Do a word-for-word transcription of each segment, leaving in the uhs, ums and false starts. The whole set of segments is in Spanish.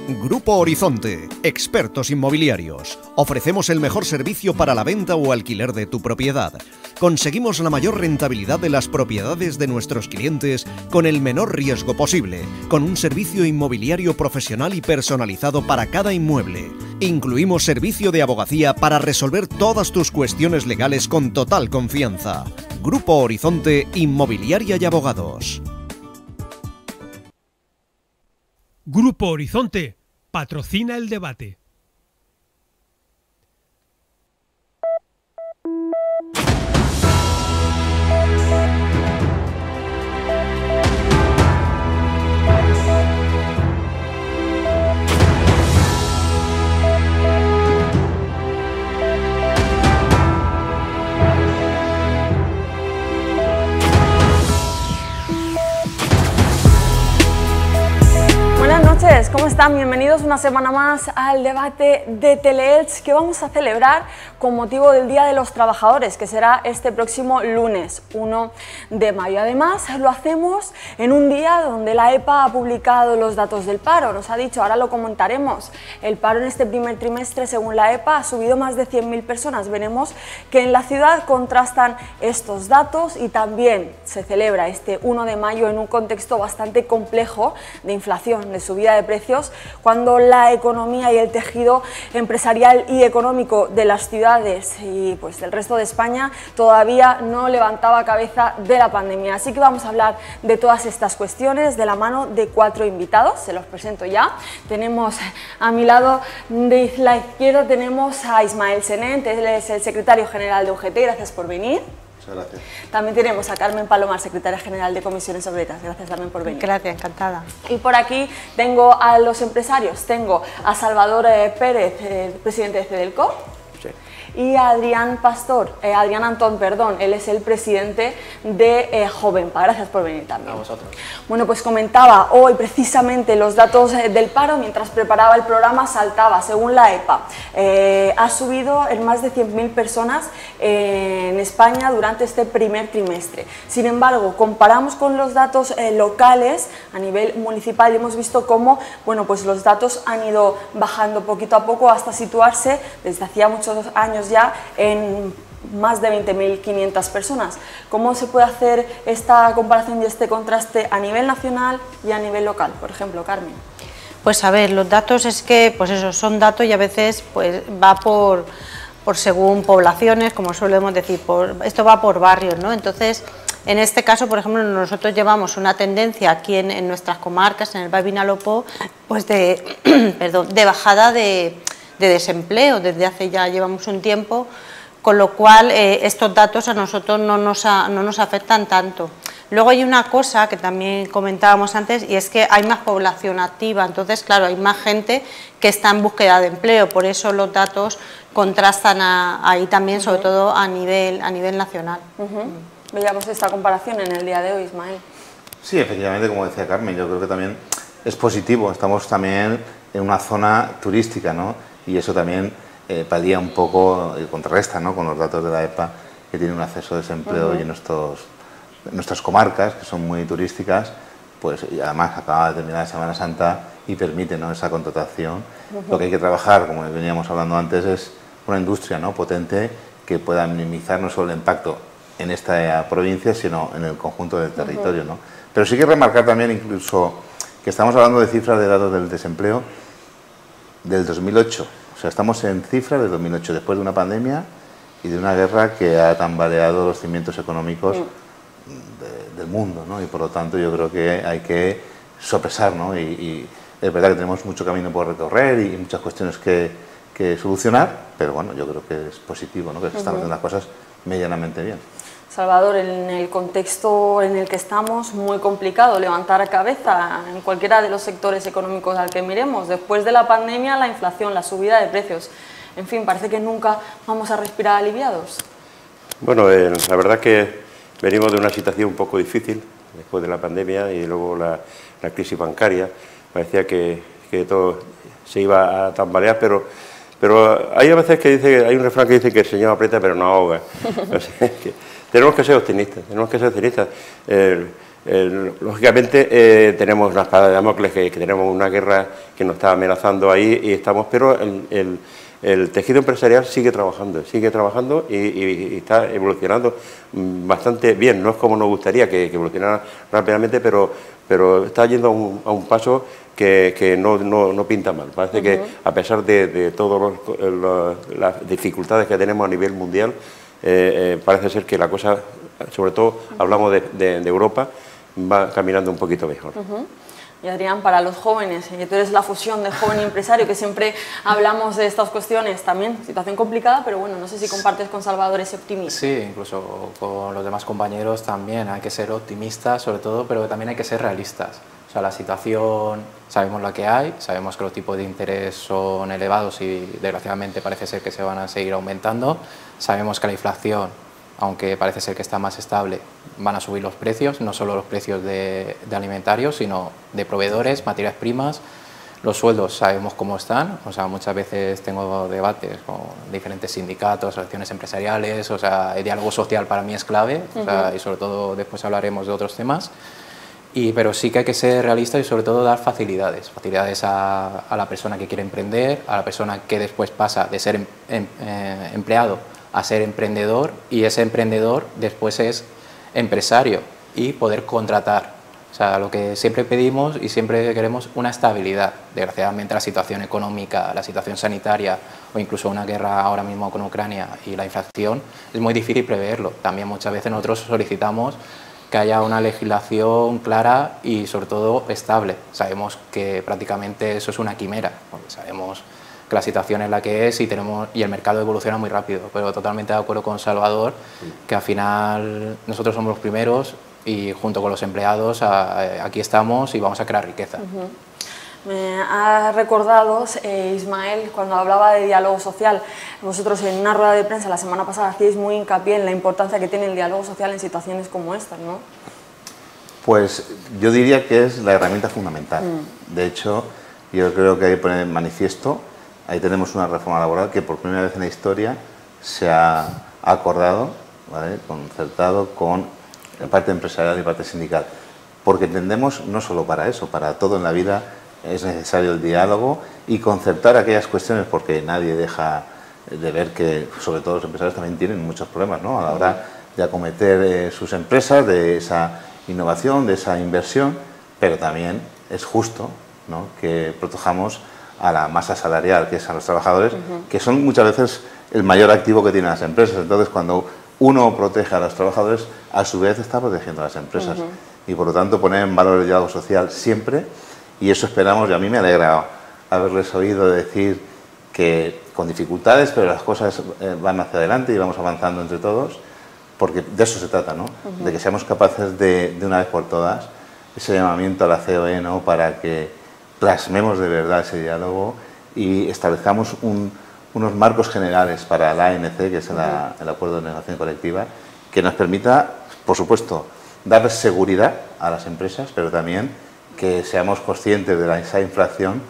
Grupo Horizonte, expertos inmobiliarios. Ofrecemos el mejor servicio para la venta o alquiler de tu propiedad. Conseguimos la mayor rentabilidad de las propiedades de nuestros clientes con el menor riesgo posible, con un servicio inmobiliario profesional y personalizado para cada inmueble. Incluimos servicio de abogacía para resolver todas tus cuestiones legales con total confianza. Grupo Horizonte, Inmobiliaria y Abogados. Grupo Horizonte patrocina el debate. ¿Cómo están? Bienvenidos una semana más al debate de Teleelch que vamos a celebrar con motivo del Día de los Trabajadores, que será este próximo lunes, uno de mayo. Además, lo hacemos en un día donde la EPA ha publicado los datos del paro. Nos ha dicho, ahora lo comentaremos, el paro en este primer trimestre, según la EPA, ha subido más de cien mil personas. Veremos que en la ciudad contrastan estos datos y también se celebra este uno de mayo en un contexto bastante complejo de inflación, de subida de precios, cuando la economía y el tejido empresarial y económico de las ciudades y pues del resto de España todavía no levantaba cabeza de la pandemia. Así que vamos a hablar de todas estas cuestiones de la mano de cuatro invitados, se los presento ya. Tenemos a mi lado de la izquierda tenemos a Ismael Senent, él es el secretario general de U G T, gracias por venir. Gracias. También tenemos a Carmen Palomar, secretaria general de Comisiones Obreras. Gracias también por venir. Gracias, encantada. Y por aquí tengo a los empresarios. Tengo a Salvador eh, Pérez, eh, presidente de Cedelco. Sí. Y a Adrián Pastor, eh, Adrián Antón, perdón, él es el presidente de eh, Jovenpa. Gracias por venir también. A vosotros. Bueno, pues comentaba hoy precisamente los datos eh, del paro, mientras preparaba el programa saltaba, según la EPA, eh, ha subido en más de cien mil personas eh, en España durante este primer trimestre. Sin embargo, comparamos con los datos eh, locales a nivel municipal y hemos visto cómo, bueno, pues los datos han ido bajando poquito a poco hasta situarse desde hacía muchos años ya en más de veinte mil quinientas personas. ¿Cómo se puede hacer esta comparación y este contraste a nivel nacional y a nivel local? Por ejemplo, Carmen. Pues a ver, los datos es que, pues eso, son datos y a veces pues va por, por según poblaciones, como solemos decir, por, esto va por barrios, ¿no? Entonces, en este caso, por ejemplo, nosotros llevamos una tendencia aquí en, en nuestras comarcas, en el Baix Vinalopó, pues de, perdón, de bajada de de desempleo, desde hace ya llevamos un tiempo, con lo cual eh, estos datos a nosotros no nos, a, no nos afectan tanto. Luego hay una cosa que también comentábamos antes y es que hay más población activa, entonces claro, hay más gente que está en búsqueda de empleo, por eso los datos contrastan a, ahí también, uh-huh. sobre todo a nivel, a nivel nacional. Uh-huh. Veíamos esta comparación en el día de hoy, Ismael. Sí, efectivamente, como decía Carmen, yo creo que también es positivo, estamos también en una zona turística, ¿no? Y eso también eh, palía un poco y contrarresta, ¿no?, con los datos de la EPA, que tiene un acceso de desempleo uh-huh. y en, estos, en nuestras comarcas, que son muy turísticas, pues y además acaba de terminar la Semana Santa y permite, ¿no?, esa contratación. Uh-huh. Lo que hay que trabajar, como veníamos hablando antes, es una industria, ¿no?, potente que pueda minimizar no solo el impacto en esta provincia, sino en el conjunto del territorio, ¿no? Pero sí que remarcar también incluso que estamos hablando de cifras de datos del desempleo del dos mil ocho, o sea, estamos en cifras de dos mil ocho, después de una pandemia y de una guerra que ha tambaleado los cimientos económicos de, del mundo, ¿no? Y por lo tanto yo creo que hay que sopesar, ¿no? Y, y es verdad que tenemos mucho camino por recorrer y muchas cuestiones que, que solucionar, pero bueno, yo creo que es positivo, ¿no?, que se están haciendo las cosas medianamente bien. Salvador, en el contexto en el que estamos, muy complicado levantar cabeza en cualquiera de los sectores económicos al que miremos. Después de la pandemia, la inflación, la subida de precios, en fin, parece que nunca vamos a respirar aliviados. Bueno, eh, la verdad que venimos de una situación un poco difícil después de la pandemia y luego la, la crisis bancaria. Parecía que, que todo se iba a tambalear, pero... Pero hay a veces que dice, hay un refrán que dice que el Señor aprieta pero no ahoga. O sea, que tenemos que ser optimistas, tenemos que ser optimistas. Eh, eh, lógicamente eh, tenemos una espada de Damocles, que, que tenemos una guerra que nos está amenazando ahí y estamos, pero el, el, el tejido empresarial sigue trabajando, sigue trabajando y, y, y está evolucionando bastante bien. No es como nos gustaría que, que evolucionara rápidamente, pero, pero está yendo a un, a un paso que, que no, no, no pinta mal. Parece uh-huh. que a pesar de, de todas las dificultades que tenemos a nivel mundial, eh, eh, parece ser que la cosa, sobre todo uh-huh. hablamos de, de, de Europa, va caminando un poquito mejor. Uh-huh. Y Adrián, para los jóvenes, que tú eres la fusión de joven y empresario, que siempre hablamos de estas cuestiones, también situación complicada, pero bueno, no sé si compartes con Salvador ese optimismo. Sí, incluso con los demás compañeros también hay que ser optimistas, sobre todo, pero también hay que ser realistas. O sea, la situación, sabemos la que hay, sabemos que los tipos de interés son elevados y desgraciadamente parece ser que se van a seguir aumentando, sabemos que la inflación, aunque parece ser que está más estable, van a subir los precios, no solo los precios de, de alimentarios, sino de proveedores, materias primas. Los sueldos sabemos cómo están, o sea, muchas veces tengo debates con diferentes sindicatos, asociaciones empresariales, o sea, el diálogo social para mí es clave, uh-huh. o sea, y sobre todo después hablaremos de otros temas. Y, pero sí que hay que ser realistas y sobre todo dar facilidades, facilidades a, a la persona que quiere emprender, a la persona que después pasa de ser em, em, eh, empleado a ser emprendedor, y ese emprendedor después es empresario y poder contratar. O sea, lo que siempre pedimos y siempre queremos una estabilidad. Desgraciadamente la situación económica, la situación sanitaria o incluso una guerra ahora mismo con Ucrania y la inflación es muy difícil preverlo. También muchas veces nosotros solicitamos que haya una legislación clara y sobre todo estable. Sabemos que prácticamente eso es una quimera, porque sabemos que la situación es la que es y, tenemos, y el mercado evoluciona muy rápido, pero totalmente de acuerdo con Salvador, que al final nosotros somos los primeros y junto con los empleados a, aquí estamos y vamos a crear riqueza. Uh-huh. Me ha recordado eh, Ismael cuando hablaba de diálogo social. Vosotros en una rueda de prensa la semana pasada hacíais muy hincapié en la importancia que tiene el diálogo social en situaciones como estas, ¿no? Pues yo diría que es la herramienta fundamental. Mm. De hecho, yo creo que hay que poner en manifiesto, ahí tenemos una reforma laboral que por primera vez en la historia se ha acordado, ¿vale?, concertado con la parte empresarial y parte sindical, porque entendemos no solo para eso, para todo en la vida es necesario el diálogo y concertar aquellas cuestiones, porque nadie deja de ver que, sobre todo los empresarios, también tienen muchos problemas, ¿no?, a la hora de acometer eh, sus empresas, de esa innovación, de esa inversión, pero también es justo, ¿no?, que protejamos a la masa salarial, que es a los trabajadores, uh-huh. que son muchas veces el mayor activo que tienen las empresas. Entonces, cuando uno protege a los trabajadores, a su vez está protegiendo a las empresas. Uh-huh. Y por lo tanto, poner en valor el diálogo social siempre, y eso esperamos, y a mí me alegra haberles oído decir que con dificultades, pero las cosas eh, van hacia adelante y vamos avanzando entre todos, porque de eso se trata, ¿no? Uh-huh. De que seamos capaces de, de una vez por todas, ese llamamiento a la C O E, ¿no?, para que plasmemos de verdad ese diálogo y establezcamos un, unos marcos generales para la A N C, que es la, el Acuerdo de Negociación Colectiva, que nos permita, por supuesto, darles seguridad a las empresas, pero también que seamos conscientes de la, esa inflación,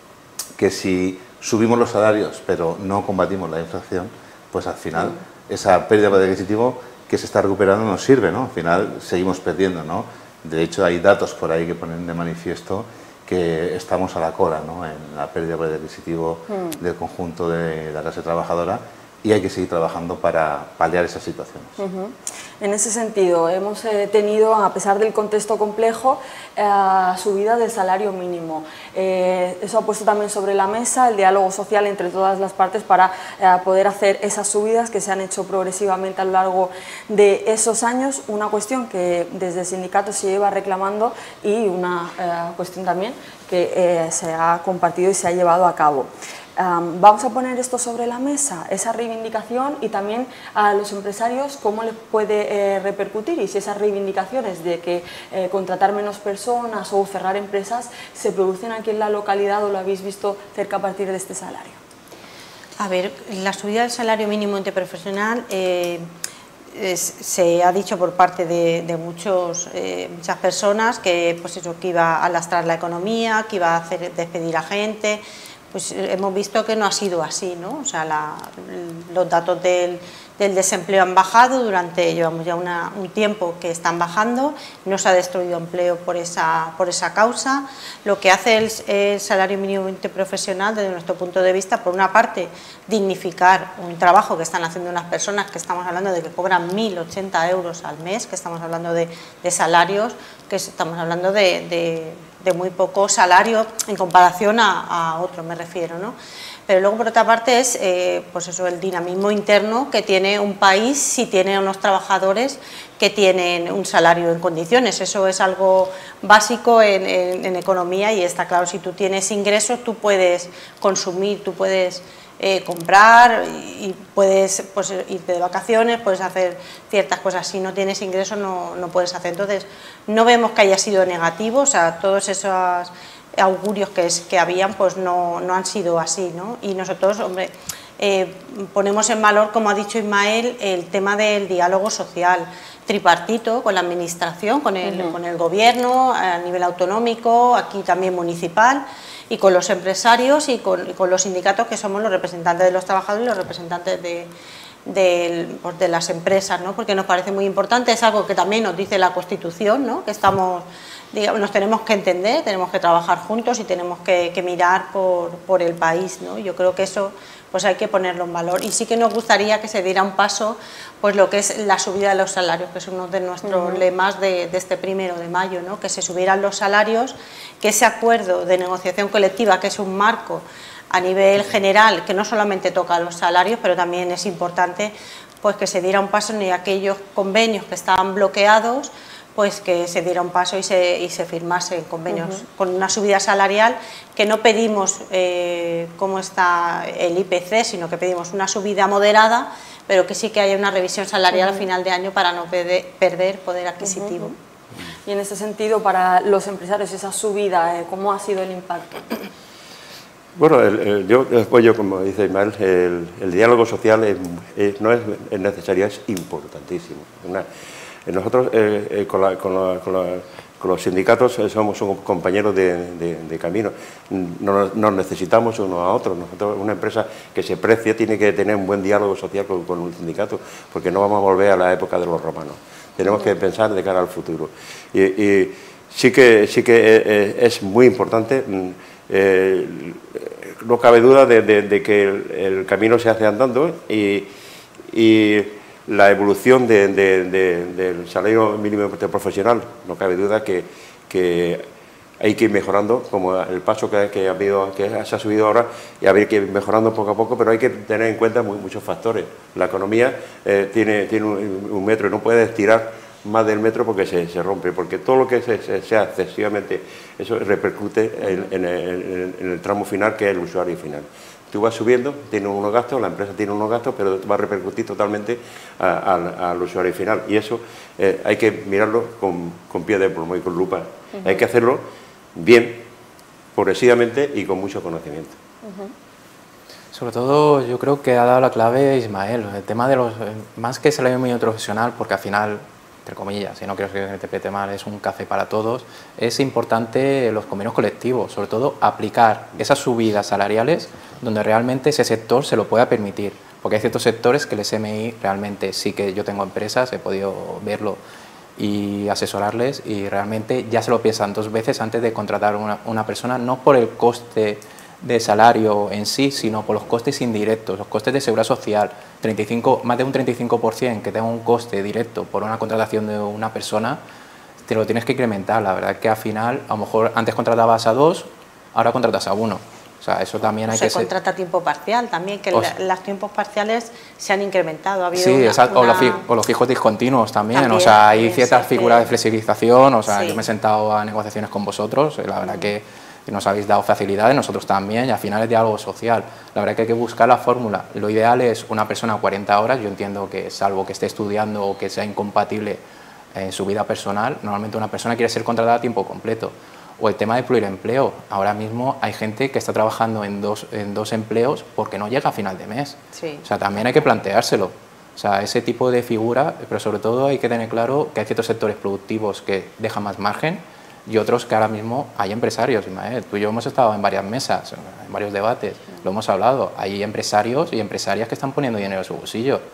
que si subimos los salarios pero no combatimos la inflación, pues al final uh-huh. esa pérdida de poder adquisitivo que se está recuperando nos sirve, ¿no? Al final seguimos perdiendo, ¿no? De hecho, hay datos por ahí que ponen de manifiesto que estamos a la cola, ¿no?, en la pérdida de poder adquisitivo mm. del conjunto de la clase trabajadora, y hay que seguir trabajando para paliar esas situaciones. Uh-huh. En ese sentido, hemos eh, tenido, a pesar del contexto complejo, eh, subida del salario mínimo. Eh, eso ha puesto también sobre la mesa el diálogo social entre todas las partes para eh, poder hacer esas subidas que se han hecho progresivamente a lo largo de esos años, una cuestión que desde el sindicato se lleva reclamando y una eh, cuestión también que eh, se ha compartido y se ha llevado a cabo. Um, vamos a poner esto sobre la mesa, esa reivindicación, y también a los empresarios cómo les puede eh, repercutir, y si esas reivindicaciones de que eh, contratar menos personas o cerrar empresas se producen aquí en la localidad o lo habéis visto cerca a partir de este salario. A ver, la subida del salario mínimo interprofesional eh, es, se ha dicho por parte de, de muchos, eh, muchas personas que, pues eso, que iba a lastrar la economía, que iba a hacer despedir a gente. Pues hemos visto que no ha sido así, ¿no? O sea, la, los datos del del desempleo han bajado, durante, llevamos ya una, un tiempo que están bajando, no se ha destruido empleo por esa, por esa causa. Lo que hace el, el salario mínimo interprofesional, desde nuestro punto de vista, por una parte, dignificar un trabajo que están haciendo unas personas que estamos hablando de que cobran mil ochenta euros al mes, que estamos hablando de, de salarios, que estamos hablando de, de, de muy poco salario en comparación a, a otros, me refiero, ¿no? Pero luego, por otra parte, es eh, pues eso, el dinamismo interno que tiene un país si tiene unos trabajadores que tienen un salario en condiciones. Eso es algo básico en, en, en economía y está claro, si tú tienes ingresos, tú puedes consumir, tú puedes eh, comprar y puedes pues, irte de vacaciones, puedes hacer ciertas cosas. Si no tienes ingresos, no, no puedes hacer. Entonces, no vemos que haya sido negativo, o sea, todos esos augurios que, es, que habían pues no, no han sido así, ¿no? Y nosotros, hombre, eh, ponemos en valor, como ha dicho Ismael, el tema del diálogo social tripartito con la administración, con el, uh-huh. con el gobierno a nivel autonómico, aquí también municipal, y con los empresarios y con, y con los sindicatos, que somos los representantes de los trabajadores y los representantes de, de, pues de las empresas, ¿no? Porque nos parece muy importante, es algo que también nos dice la Constitución, ¿no? Que estamos, digamos, nos tenemos que entender, tenemos que trabajar juntos y tenemos que, que mirar por, por el país, ¿no? Yo creo que eso pues hay que ponerlo en valor, y sí que nos gustaría que se diera un paso, pues lo que es la subida de los salarios, que es uno de nuestros uh-huh. lemas de, de este primero de mayo, ¿no? Que se subieran los salarios, que ese acuerdo de negociación colectiva, que es un marco a nivel general, que no solamente toca los salarios, pero también es importante pues que se diera un paso en aquellos convenios que estaban bloqueados, pues que se diera un paso y se, y se firmase convenios uh-huh. con una subida salarial, que no pedimos eh, cómo está el I P C, sino que pedimos una subida moderada, pero que sí que haya una revisión salarial uh-huh. a final de año para no perder, perder poder adquisitivo. Uh-huh. Y en ese sentido, para los empresarios, esa subida, eh, ¿cómo ha sido el impacto? Bueno, el, el, yo apoyo, como dice Ismael, el, el diálogo social es, es, no es, es necesario, es importantísimo. Una, Nosotros eh, eh, con, la, con, la, con, la, con los sindicatos eh, somos compañeros de, de, de camino, nos, nos necesitamos unos a otros. Nosotros, una empresa que se precie tiene que tener un buen diálogo social con, con un sindicato, porque no vamos a volver a la época de los romanos. Tenemos que pensar de cara al futuro. Y, y sí que, sí que eh, es muy importante, eh, no cabe duda de, de, de que el, el camino se hace andando y, y la evolución de, de, de, del salario mínimo interprofesional, no cabe duda que, que hay que ir mejorando, como el paso que, que, ha habido, que se ha subido ahora, y hay que ir mejorando poco a poco, pero hay que tener en cuenta muy, muchos factores. La economía eh, tiene, tiene un, un metro y no puede estirar más del metro porque se, se rompe, porque todo lo que se, se, sea excesivamente, eso repercute en, en, el, en el tramo final, que es el usuario final. Tú vas subiendo, tienes unos gastos, la empresa tiene unos gastos, pero va a repercutir totalmente a, a, al usuario final. Y eso eh, hay que mirarlo con, con pie de plomo y con lupa. Uh-huh. Hay que hacerlo bien, progresivamente y con mucho conocimiento. Uh-huh. Sobre todo, yo creo que ha dado la clave Ismael, el tema de los, más que salario mínimo profesional, porque al final, entre comillas, si no quiero que se interprete mal, es un café para todos, es importante los convenios colectivos, sobre todo aplicar esas subidas salariales donde realmente ese sector se lo pueda permitir, porque hay ciertos sectores que el S M I realmente, sí que yo tengo empresas, he podido verlo y asesorarles, y realmente ya se lo piensan dos veces antes de contratar una, una persona, no por el coste de salario en sí, sino por los costes indirectos, los costes de seguridad social. treinta y cinco, más de un treinta y cinco por ciento que tenga un coste directo por una contratación de una persona, te lo tienes que incrementar. La verdad es que al final, a lo mejor antes contratabas a dos, ahora contratas a uno. O sea, eso también hay se que ser... contrata a tiempo parcial también, que o... los tiempos parciales se han incrementado. Ha habido sí, una, exacto, una... o, los fi... o los fijos discontinuos también. también. O sea, hay ciertas sí, figuras que... de flexibilización. O sea, sí. yo me he sentado a negociaciones con vosotros, la verdad mm. que nos habéis dado facilidades, nosotros también, y al final es diálogo social. La verdad que hay que buscar la fórmula. Lo ideal es una persona a cuarenta horas, yo entiendo que salvo que esté estudiando o que sea incompatible en su vida personal, normalmente una persona quiere ser contratada a tiempo completo. O el tema de pluriempleo. Ahora mismo hay gente que está trabajando en dos, en dos empleos porque no llega a final de mes. Sí. O sea, también hay que planteárselo. O sea, ese tipo de figura, pero sobre todo hay que tener claro que hay ciertos sectores productivos que dejan más margen y otros que ahora mismo hay empresarios. Ismael, tú y yo hemos estado en varias mesas, en varios debates, lo hemos hablado. Hay empresarios y empresarias que están poniendo dinero en su bolsillo. O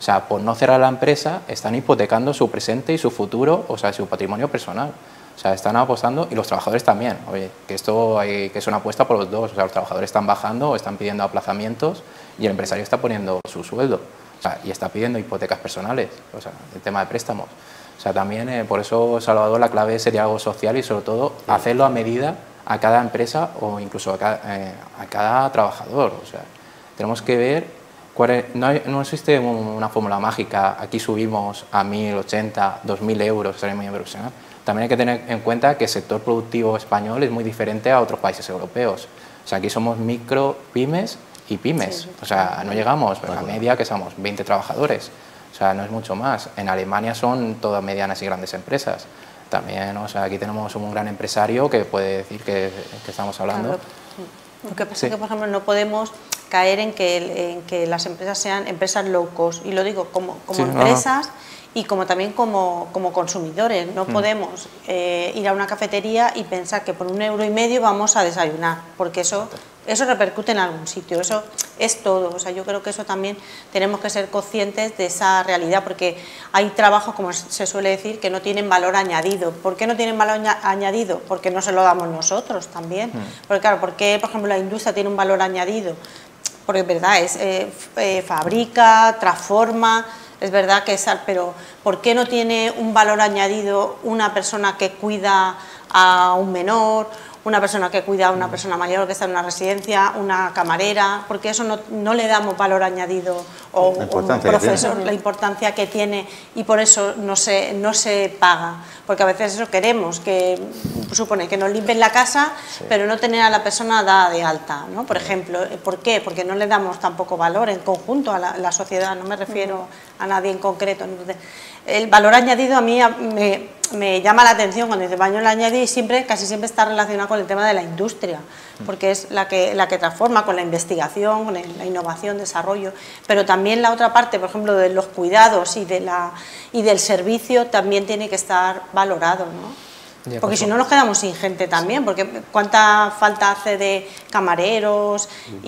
O sea, por no cerrar la empresa, están hipotecando su presente y su futuro, o sea, su patrimonio personal. O sea, están apostando, y los trabajadores también, oye, que esto hay, que es una apuesta por los dos. O sea, los trabajadores están bajando o están pidiendo aplazamientos y el empresario está poniendo su sueldo. O sea, y está pidiendo hipotecas personales, o sea, el tema de préstamos. O sea, también, eh, por eso, Salvador, la clave sería algo social y, sobre todo, hacerlo a medida a cada empresa o incluso a cada, eh, a cada trabajador. O sea, tenemos que ver, cuál es, no, hay, no existe una fórmula mágica, aquí subimos a mil ochenta, dos mil euros, salario mínimo profesional. También hay que tener en cuenta que el sector productivo español es muy diferente a otros países europeos. O sea, aquí somos micro, pymes y pymes. Sí, o sea, no llegamos, pero la media que somos veinte trabajadores. O sea, no es mucho más. En Alemania son todas medianas y grandes empresas. También, o sea, aquí tenemos un gran empresario que puede decir que, que estamos hablando. Claro. Lo que pasa sí. es que, por ejemplo, no podemos caer en que, en que las empresas sean empresas low cost. Y lo digo como, como sí, empresas... No, no. Y como también como, como consumidores, no mm. podemos eh, ir a una cafetería y pensar que por un euro y medio vamos a desayunar, porque eso, eso repercute en algún sitio, eso es todo. O sea, yo creo que eso también tenemos que ser conscientes de esa realidad, porque hay trabajos, como se suele decir, que no tienen valor añadido. ¿Por qué no tienen valor añadido? Porque no se lo damos nosotros también. Mm. Porque claro, ¿por qué, por ejemplo, la industria tiene un valor añadido? Porque es verdad, es, eh, eh, fabrica, transforma... Es verdad que es, pero ¿por qué no tiene un valor añadido una persona que cuida a un menor, una persona que cuida a una persona mayor que está en una residencia, una camarera? Porque eso no, no le damos valor añadido o un profesor, la importancia que tiene, y por eso no se, no se paga. Porque a veces eso queremos, que supone que nos limpien la casa, sí. pero no tener a la persona dada de alta, ¿no? Por ejemplo, ¿por qué? Porque no le damos tampoco valor en conjunto a la, la sociedad, no me refiero a nadie en concreto. Entonces, el valor añadido a mí me, me llama la atención cuando dice valor añadido, y siempre, casi siempre está relacionado con el tema de la industria, porque es la que, la que transforma, con la investigación, con el, la innovación, desarrollo, pero también la otra parte, por ejemplo, de los cuidados y, de la, y del servicio también tiene que estar valorado, ¿no? Ya, porque si no nos quedamos sin gente también, porque cuánta falta hace de camareros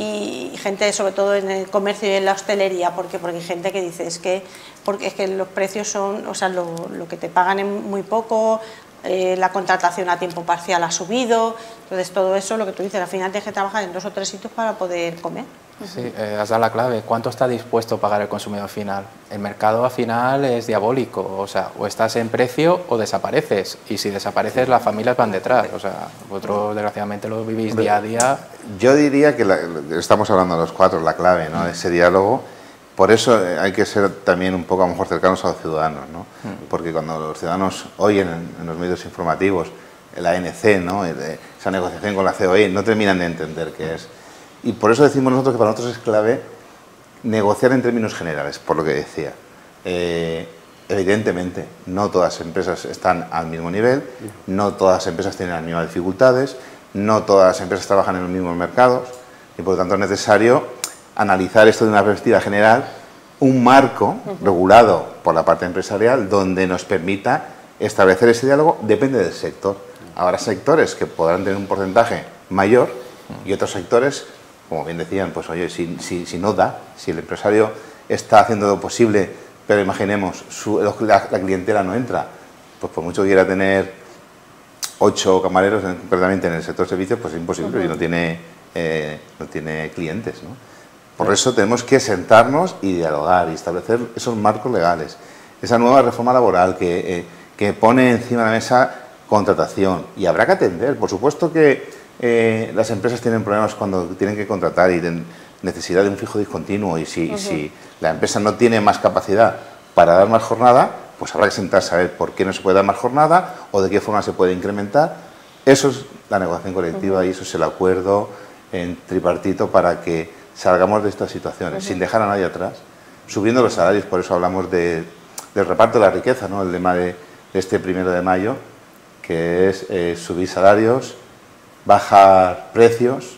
y gente, sobre todo en el comercio y en la hostelería, porque porque hay gente que dice es que porque es que los precios son, o sea, lo, lo que te pagan es muy poco, eh, la contratación a tiempo parcial ha subido, entonces todo eso, lo que tú dices, al final tienes que trabajar en dos o tres sitios para poder comer. Sí, eh, has dado la clave. ¿Cuánto está dispuesto a pagar el consumidor final? El mercado al final es diabólico, o sea, o estás en precio o desapareces, y si desapareces las familias van detrás, o sea, vosotros desgraciadamente lo vivís día a día. Yo diría que la, estamos hablando los cuatro, la clave, ¿no?, de ese diálogo. Por eso hay que ser también un poco a lo mejor cercanos a los ciudadanos, ¿no? Porque cuando los ciudadanos oyen en, en los medios informativos el A N C, ¿no?, esa negociación con la C O E, no terminan de entender qué es. Y por eso decimos nosotros que para nosotros es clave negociar en términos generales, por lo que decía. Eh, evidentemente, no todas las empresas están al mismo nivel, no todas las empresas tienen las mismas dificultades, no todas las empresas trabajan en los mismos mercados, y por lo tanto es necesario analizar esto de una perspectiva general, un marco regulado por la parte empresarial donde nos permita establecer ese diálogo. Depende del sector. Habrá sectores que podrán tener un porcentaje mayor y otros sectores, como bien decían, pues oye, si, si, si no da, si el empresario está haciendo lo posible, pero imaginemos, su, la, la clientela no entra, pues por mucho que quiera tener ocho camareros, concretamente en el sector servicios, pues es imposible, uh-huh. y no tiene, eh, no tiene clientes, ¿no? Por eso tenemos que sentarnos y dialogar y establecer esos marcos legales, esa nueva reforma laboral que, eh, que pone encima de la mesa contratación, y habrá que atender, por supuesto que eh, las empresas tienen problemas cuando tienen que contratar y tienen necesidad de un fijo discontinuo, y si, uh-huh. si la empresa no tiene más capacidad para dar más jornada, pues habrá que sentarse a ver por qué no se puede dar más jornada o de qué forma se puede incrementar. Eso es la negociación colectiva, uh-huh. y eso es el acuerdo en tripartito para que salgamos de estas situaciones, uh-huh. sin dejar a nadie atrás, subiendo los salarios. Por eso hablamos de, del reparto de la riqueza, ¿no?, el lema de, de este primero de mayo, que es eh, subir salarios, bajar precios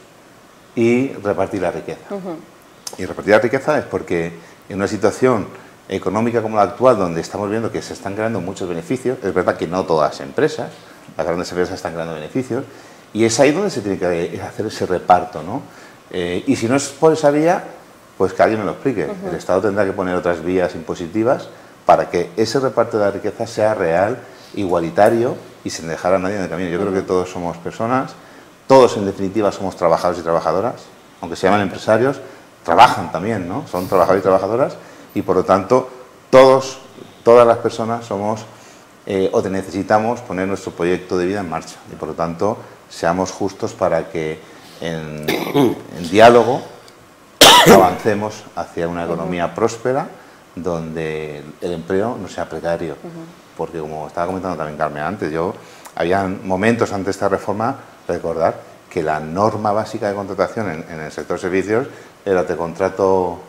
y repartir la riqueza. Uh-huh. Y repartir la riqueza es porque en una situación económica como la actual, donde estamos viendo que se están creando muchos beneficios, es verdad que no todas las empresas, las grandes empresas están creando beneficios, y es ahí donde se tiene que hacer ese reparto, ¿no? Eh, y si no es por esa vía, pues que alguien me lo explique. Uh-huh. El Estado tendrá que poner otras vías impositivas para que ese reparto de la riqueza sea real, igualitario y sin dejar a nadie en el camino. Yo uh-huh. creo que todos somos personas, todos en definitiva somos trabajadores y trabajadoras, aunque se llaman empresarios, trabajan también, ¿no? Son trabajadores y trabajadoras y por lo tanto todos, todas las personas somos eh, o necesitamos poner nuestro proyecto de vida en marcha y por lo tanto seamos justos para que en, en diálogo avancemos hacia una economía próspera donde el empleo no sea precario. Uh-huh. Porque como estaba comentando también Carmen antes, yo había momentos antes de esta reforma, recordar que la norma básica de contratación en, en el sector servicios era te contrato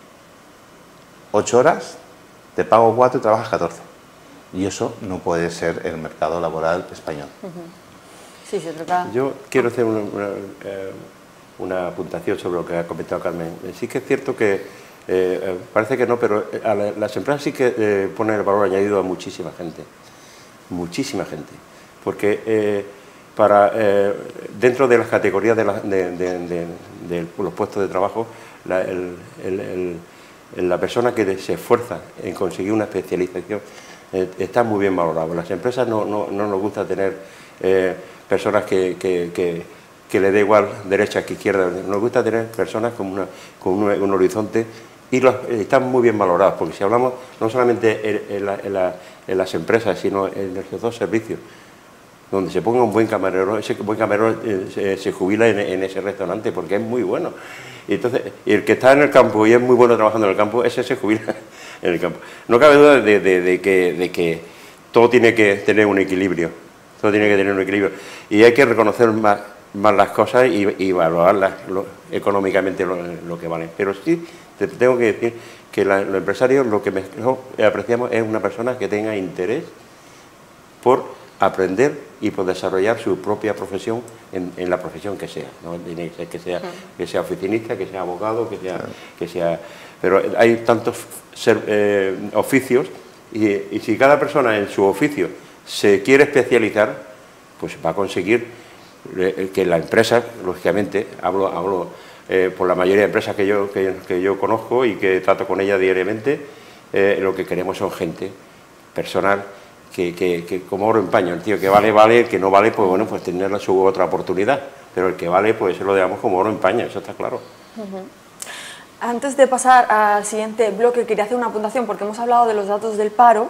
ocho horas, te pago cuatro y trabajas catorce. Y eso no puede ser el mercado laboral español. Uh-huh. Sí, se trata... Yo quiero hacer una, una, eh, una apuntación sobre lo que ha comentado Carmen. Sí que es cierto que Eh, parece que no, pero a la, las empresas sí que eh, ponen el valor añadido a muchísima gente, muchísima gente, porque eh, para eh, dentro de las categorías de, la, de, de, de, de los puestos de trabajo, la, el, el, el, la persona que se esfuerza en conseguir una especialización eh, está muy bien valorado. Las empresas no, no, no nos gusta tener eh, personas que, que, que, que le dé igual derecha que izquierda, nos gusta tener personas con, una, con un, un horizonte. Y los, están muy bien valorados, porque si hablamos no solamente en, en, la, en, la, en las empresas, sino en los dos servicios, donde se ponga un buen camarero, ese buen camarero eh, se, se jubila en, en ese restaurante, porque es muy bueno. Y entonces, y el que está en el campo y es muy bueno trabajando en el campo, ese se jubila en el campo. No cabe duda de, de, de, que, de que todo tiene que tener un equilibrio, todo tiene que tener un equilibrio. Y hay que reconocer más, más las cosas y, y valorarlas lo, económicamente lo, lo que valen. Pero sí, te tengo que decir que la, los empresarios lo que mejor apreciamos es una persona que tenga interés por aprender y por desarrollar su propia profesión en, en la profesión que sea, ¿no? que sea que sea oficinista, que sea abogado, que sea que sea, pero hay tantos ser, eh, oficios y, y si cada persona en su oficio se quiere especializar, pues va a conseguir que la empresa, lógicamente, hablo hablo Eh, por la mayoría de empresas que yo, que, que yo conozco y que trato con ellas diariamente, eh, lo que queremos son gente, personal, que, que, que como oro en paño, el tío que vale, vale, el que no vale, pues bueno, pues tener su otra oportunidad, pero el que vale, pues se lo dejamos como oro en paño, eso está claro. Uh-huh. Antes de pasar al siguiente bloque, quería hacer una apuntación, porque hemos hablado de los datos del paro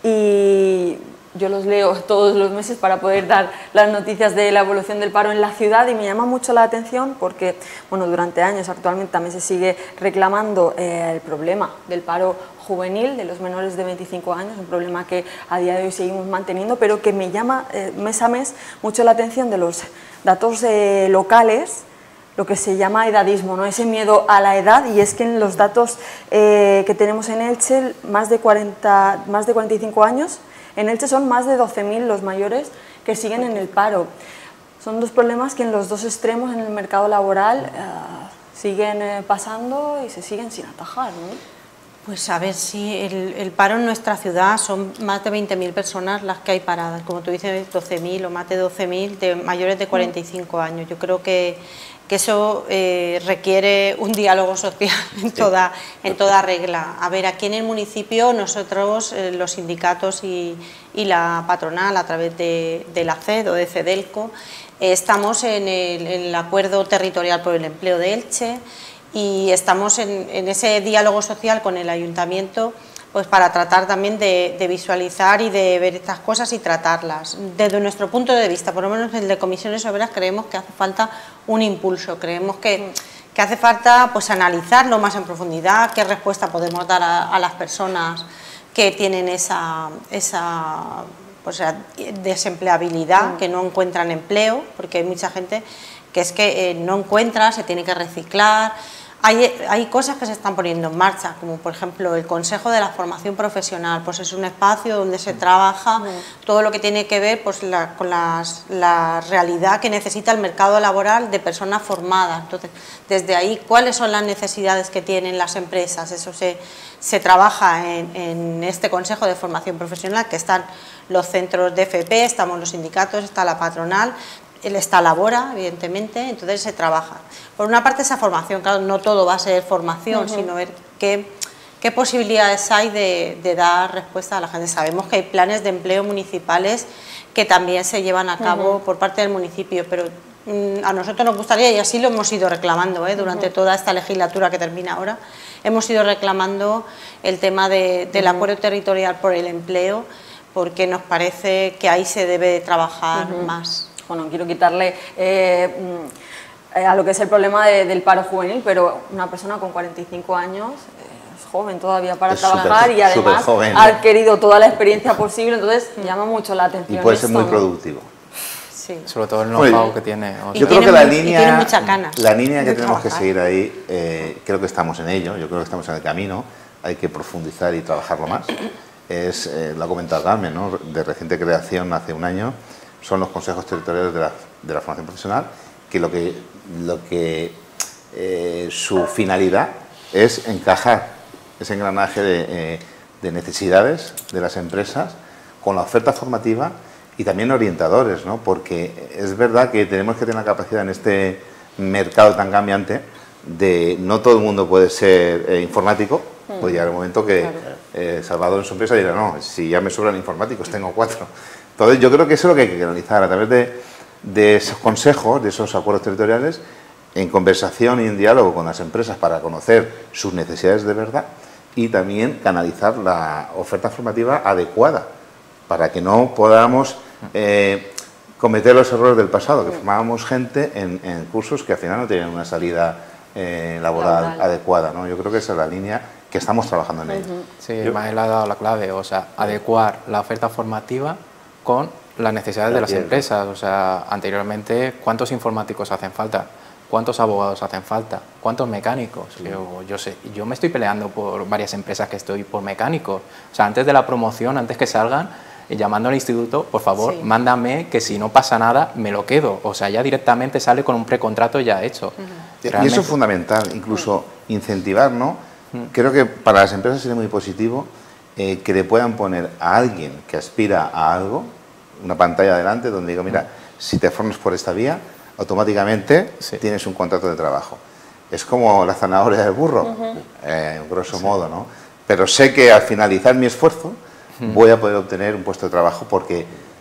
y yo los leo todos los meses para poder dar las noticias de la evolución del paro en la ciudad y me llama mucho la atención porque, bueno, durante años actualmente también se sigue reclamando eh, el problema del paro juvenil de los menores de veinticinco años, un problema que a día de hoy seguimos manteniendo, pero que me llama eh, mes a mes mucho la atención de los datos eh, locales, lo que se llama edadismo, ¿no? Ese miedo a la edad, y es que en los datos eh, que tenemos en Elche, más de, cuarenta, más de cuarenta y cinco años, en Elche son más de doce mil los mayores que siguen en el paro. Son dos problemas que en los dos extremos en el mercado laboral eh, siguen eh, pasando y se siguen sin atajar, ¿no? Pues a ver si el, el paro en nuestra ciudad son más de veinte mil personas las que hay paradas, como tú dices, doce mil o más de doce mil de mayores de cuarenta y cinco años. Yo creo que, que eso eh, requiere un diálogo social en toda, en toda regla. A ver, aquí en el municipio nosotros, eh, los sindicatos y, y la patronal, a través de, de la C E D o de CEDELCO, eh, estamos en el, en el Acuerdo Territorial por el Empleo de Elche, y estamos en, en ese diálogo social con el ayuntamiento, pues para tratar también de, de visualizar y de ver estas cosas y tratarlas. Desde nuestro punto de vista, por lo menos el de Comisiones Obreras, creemos que hace falta un impulso, creemos que, que hace falta pues analizarlo más en profundidad, qué respuesta podemos dar a, a las personas que tienen esa, esa pues, desempleabilidad, que no encuentran empleo, porque hay mucha gente que es que eh, no encuentra, se tiene que reciclar. Hay, hay cosas que se están poniendo en marcha, como por ejemplo el Consejo de la Formación Profesional, pues es un espacio donde se trabaja todo lo que tiene que ver pues, la, con las, la realidad que necesita el mercado laboral de personas formadas. Entonces, desde ahí, ¿cuáles son las necesidades que tienen las empresas? Eso se, se trabaja en, en este Consejo de Formación Profesional, que están los centros de F P, estamos los sindicatos, está la patronal. él está labora, evidentemente, entonces se trabaja. Por una parte esa formación, claro, no todo va a ser formación, uh-huh. sino ver qué, qué posibilidades hay de, de dar respuesta a la gente. Sabemos que hay planes de empleo municipales que también se llevan a cabo uh-huh. por parte del municipio, pero mmm, a nosotros nos gustaría, y así lo hemos ido reclamando ¿eh? durante uh-huh. toda esta legislatura que termina ahora, hemos ido reclamando el tema de, del uh-huh. acuerdo territorial por el empleo, porque nos parece que ahí se debe trabajar uh-huh. más. Bueno, quiero quitarle eh, a lo que es el problema de, del paro juvenil, pero una persona con cuarenta y cinco años eh, es joven todavía para es trabajar super, y además joven, ha adquirido toda la experiencia posible, entonces llama mucho la atención. Y puede ser esto, muy ¿no? productivo. Sí. Sobre todo el know-how que tiene. O sea. Yo creo que la línea, canas la línea que tenemos trabajar. que seguir ahí, eh, creo que estamos en ello, yo creo que estamos en el camino, hay que profundizar y trabajarlo más. Es, eh, lo ha comentado Carmen, ¿no? De reciente creación hace un año, son los consejos territoriales de la, de la formación profesional, que lo que, lo que eh, su finalidad es encajar ese engranaje de, eh, de necesidades de las empresas con la oferta formativa y también orientadores, ¿no? Porque es verdad que tenemos que tener la capacidad en este mercado tan cambiante de no todo el mundo puede ser eh, informático, mm. puede llegar un momento que claro. eh, Salvador en su empresa dirá, no, si ya me sobran informáticos, tengo cuatro. Entonces yo creo que eso es lo que hay que analizar a través de, de esos consejos, de esos acuerdos territoriales, en conversación y en diálogo con las empresas para conocer sus necesidades de verdad y también canalizar la oferta formativa adecuada para que no podamos eh, cometer los errores del pasado, que formábamos gente en, en cursos que al final no tenían una salida eh, laboral, laboral adecuada, ¿no? Yo creo que esa es la línea que estamos trabajando en ella. Uh-huh. Sí, yo, Mael ha dado la clave, o sea, adecuar la oferta formativa con las necesidades de las empresas. O sea, anteriormente, ¿cuántos informáticos hacen falta? ¿Cuántos abogados hacen falta? ¿Cuántos mecánicos? Sí. Yo, yo, sé, yo me estoy peleando por varias empresas que estoy por mecánicos. O sea, antes de la promoción, antes que salgan, llamando al instituto, por favor, sí. mándame que si no pasa nada, me lo quedo. O sea, ya directamente sale con un precontrato ya hecho. Uh-huh. Y eso es fundamental, incluso uh-huh. incentivar, ¿no? Uh-huh. Creo que para las empresas sería muy positivo eh, que le puedan poner a alguien que aspira a algo, una pantalla adelante donde digo, mira, uh-huh. si te formas por esta vía, automáticamente sí. tienes un contrato de trabajo. Es como la zanahoria del burro, uh-huh. eh, en grosso sí. modo, ¿no? Pero sé que al finalizar mi esfuerzo uh-huh. voy a poder obtener un puesto de trabajo porque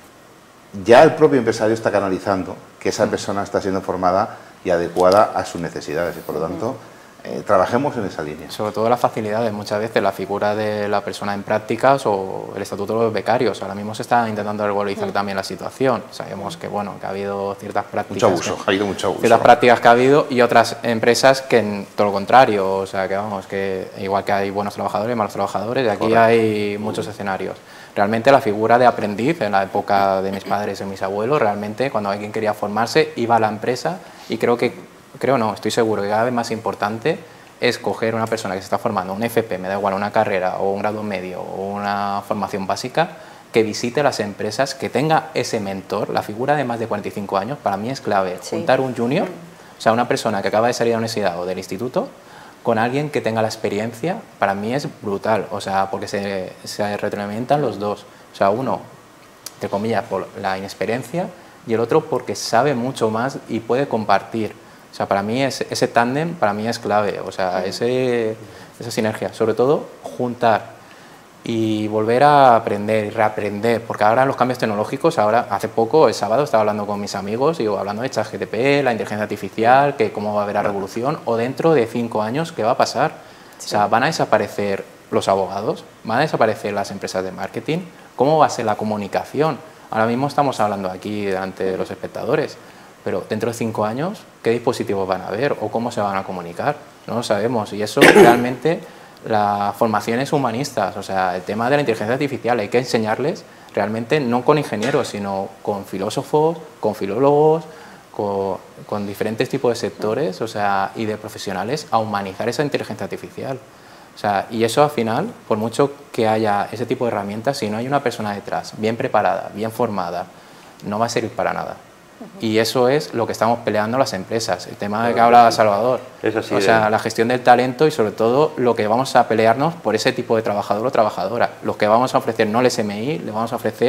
ya el propio empresario está canalizando que esa uh-huh. persona está siendo formada y adecuada a sus necesidades y por lo tanto uh-huh. eh, trabajemos en esa línea. Sobre todo las facilidades, muchas veces la figura de la persona en prácticas o el estatuto de los becarios. Ahora mismo se está intentando regularizar uh-huh. también la situación. Sabemos que bueno que ha habido ciertas prácticas. Mucho abuso, que, ha habido mucho abuso. Ciertas prácticas que ha habido y otras empresas que en todo lo contrario. O sea que vamos, que igual que hay buenos trabajadores y malos trabajadores, y aquí Correcto. hay muchos escenarios. Realmente la figura de aprendiz en la época de mis padres y mis abuelos, realmente cuando alguien quería formarse iba a la empresa y creo que, creo no, estoy seguro que cada vez más importante es coger una persona que se está formando, un F P, me da igual, una carrera o un grado medio o una formación básica, que visite las empresas, que tenga ese mentor. La figura de más de cuarenta y cinco años para mí es clave, sí. juntar un junior, o sea, una persona que acaba de salir de la universidad o del instituto, con alguien que tenga la experiencia, para mí es brutal, o sea, porque se, se retroalimentan los dos. O sea, uno, entre comillas, por la inexperiencia y el otro porque sabe mucho más y puede compartir. O sea, para mí ese, ese tándem, para mí es clave, o sea, ese, esa sinergia. Sobre todo, juntar y volver a aprender y reaprender, porque ahora los cambios tecnológicos, ahora hace poco, el sábado, estaba hablando con mis amigos, digo, hablando de ChatGPT, la inteligencia artificial, que cómo va a haber la revolución, o dentro de cinco años, ¿qué va a pasar? Sí. O sea, ¿van a desaparecer los abogados? ¿Van a desaparecer las empresas de marketing? ¿Cómo va a ser la comunicación? Ahora mismo estamos hablando aquí delante de los espectadores, pero dentro de cinco años, ¿qué dispositivos van a haber o cómo se van a comunicar? No lo sabemos y eso realmente... Las formaciones humanistas, o sea, el tema de la inteligencia artificial, hay que enseñarles realmente no con ingenieros, sino con filósofos, con filólogos, con, con diferentes tipos de sectores, o sea, y de profesionales a humanizar esa inteligencia artificial. O sea, y eso al final, por mucho que haya ese tipo de herramientas, si no hay una persona detrás, bien preparada, bien formada, no va a servir para nada. Y eso es lo que estamos peleando las empresas, el tema de que habla Salvador, es así o sea, de... la gestión del talento y sobre todo lo que vamos a pelearnos por ese tipo de trabajador o trabajadora. Los que vamos a ofrecer no el S M I, le vamos a ofrecer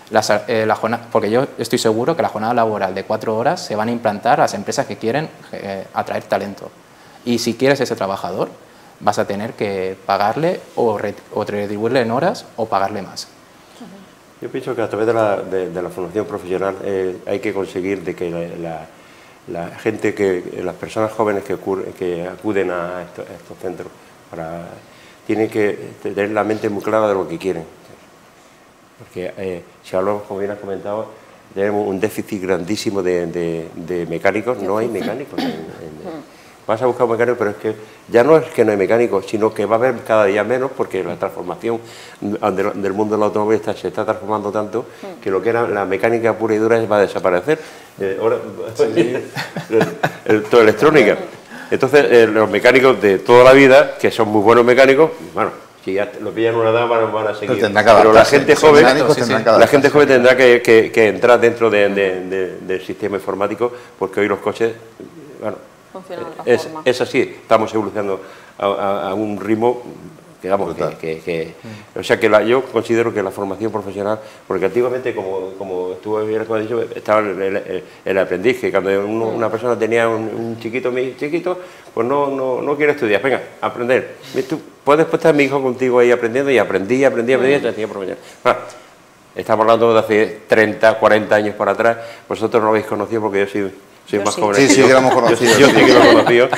Las, eh, la jornada, porque yo estoy seguro que la jornada laboral de cuatro horas se van a implantar a las empresas que quieren eh, atraer talento. Y si quieres ese trabajador, vas a tener que pagarle o, re, o retribuirle en horas o pagarle más. Yo pienso que a través de la, de, de la formación profesional eh, hay que conseguir de que la, la, la gente, que las personas jóvenes que, ocurre, que acuden a estos, a estos centros, para, tienen que tener la mente muy clara de lo que quieren. Porque eh, si hablamos, como bien has comentado, tenemos un déficit grandísimo de, de, de mecánicos, no hay mecánicos. En, en, vas a buscar un mecánico, pero es que ya no es que no hay mecánicos, sino que va a haber cada día menos, porque la transformación del, del mundo del automóvil está, se está transformando tanto que lo que era la mecánica pura y dura va a desaparecer. Eh, ahora, el, el, toda electrónica. Entonces, eh, los mecánicos de toda la vida, que son muy buenos mecánicos, bueno, si ya lo pillan una edad van, van a seguir. Pero, pero la gente joven, sí, sí. la gente joven tendrá que, que, que entrar dentro de, de, de, del sistema informático, porque hoy los coches, bueno, es, es así, estamos evolucionando a, a, a un ritmo, digamos, que, que, que mm. o sea que la, yo considero que la formación profesional, porque antiguamente, como, como tú bien has dicho, estaba el, el, el aprendiz, que cuando uno, una persona tenía un, un chiquito, mi chiquito, pues no, no, no quiere estudiar, venga, aprender. Tú puedes estar mi hijo contigo ahí aprendiendo, y aprendí, aprendí, aprendí, mm. y hacía profesional. Ah, estamos hablando de hace treinta, cuarenta años para atrás, vosotros no lo habéis conocido porque yo soy... Soy yo más sí. joven. Sí, sí, que lo hemos conocido. Yo, yo sí que lo he conocido.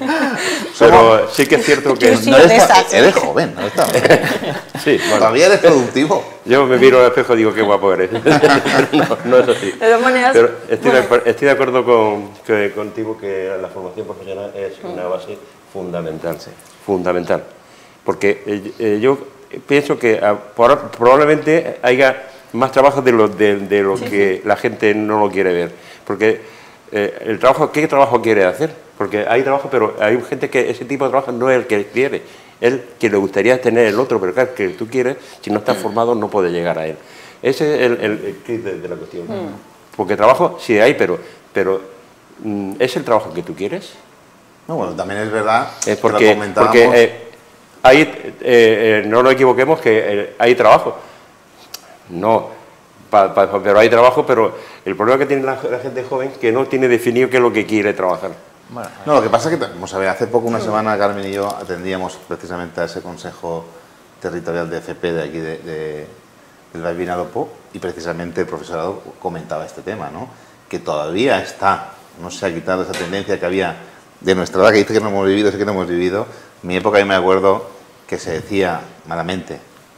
Pero sí que es cierto que... Sí, no eres, esas, ta, eres joven, no estás sí, bueno. Todavía eres productivo. Yo me miro al espejo y digo, qué guapo eres. no, no es así. De todas maneras, Pero estoy, bueno. de, estoy de acuerdo con, que, contigo que la formación profesional es una base fundamental. Sí. Fundamental. Porque eh, eh, yo pienso que ah, por, probablemente haya más trabajo de lo, de, de lo sí, que sí. la gente no lo quiere ver. Porque... Eh, el trabajo, ¿qué trabajo quiere hacer? Porque hay trabajo, pero hay gente que ese tipo de trabajo no es el que quiere, él que le gustaría tener el otro, pero claro, que tú quieres, si no estás formado no puedes llegar a él. Ese es el, el, el kit de, de la cuestión. Mm. Porque trabajo sí hay, pero, pero ¿es el trabajo que tú quieres? No, bueno, también es verdad, es porque, que lo comentábamos. Porque eh, hay, eh, eh, no nos equivoquemos que eh, hay trabajo. No. Pa, pa, pero hay trabajo, pero el problema que tiene la, la gente joven es que no tiene definido qué es lo que quiere trabajar. Bueno, no, lo que pasa es que, vamos a ver, hace poco, una semana, Carmen y yo atendíamos precisamente a ese Consejo Territorial de F P de aquí, de, de, del Baix Vinalopó, y precisamente el profesorado comentaba este tema, ¿no? Que todavía está, no se ha quitado esa tendencia que había de nuestra edad, que dice que no hemos vivido, sí que no hemos vivido. En mi época yo me acuerdo que se decía malamente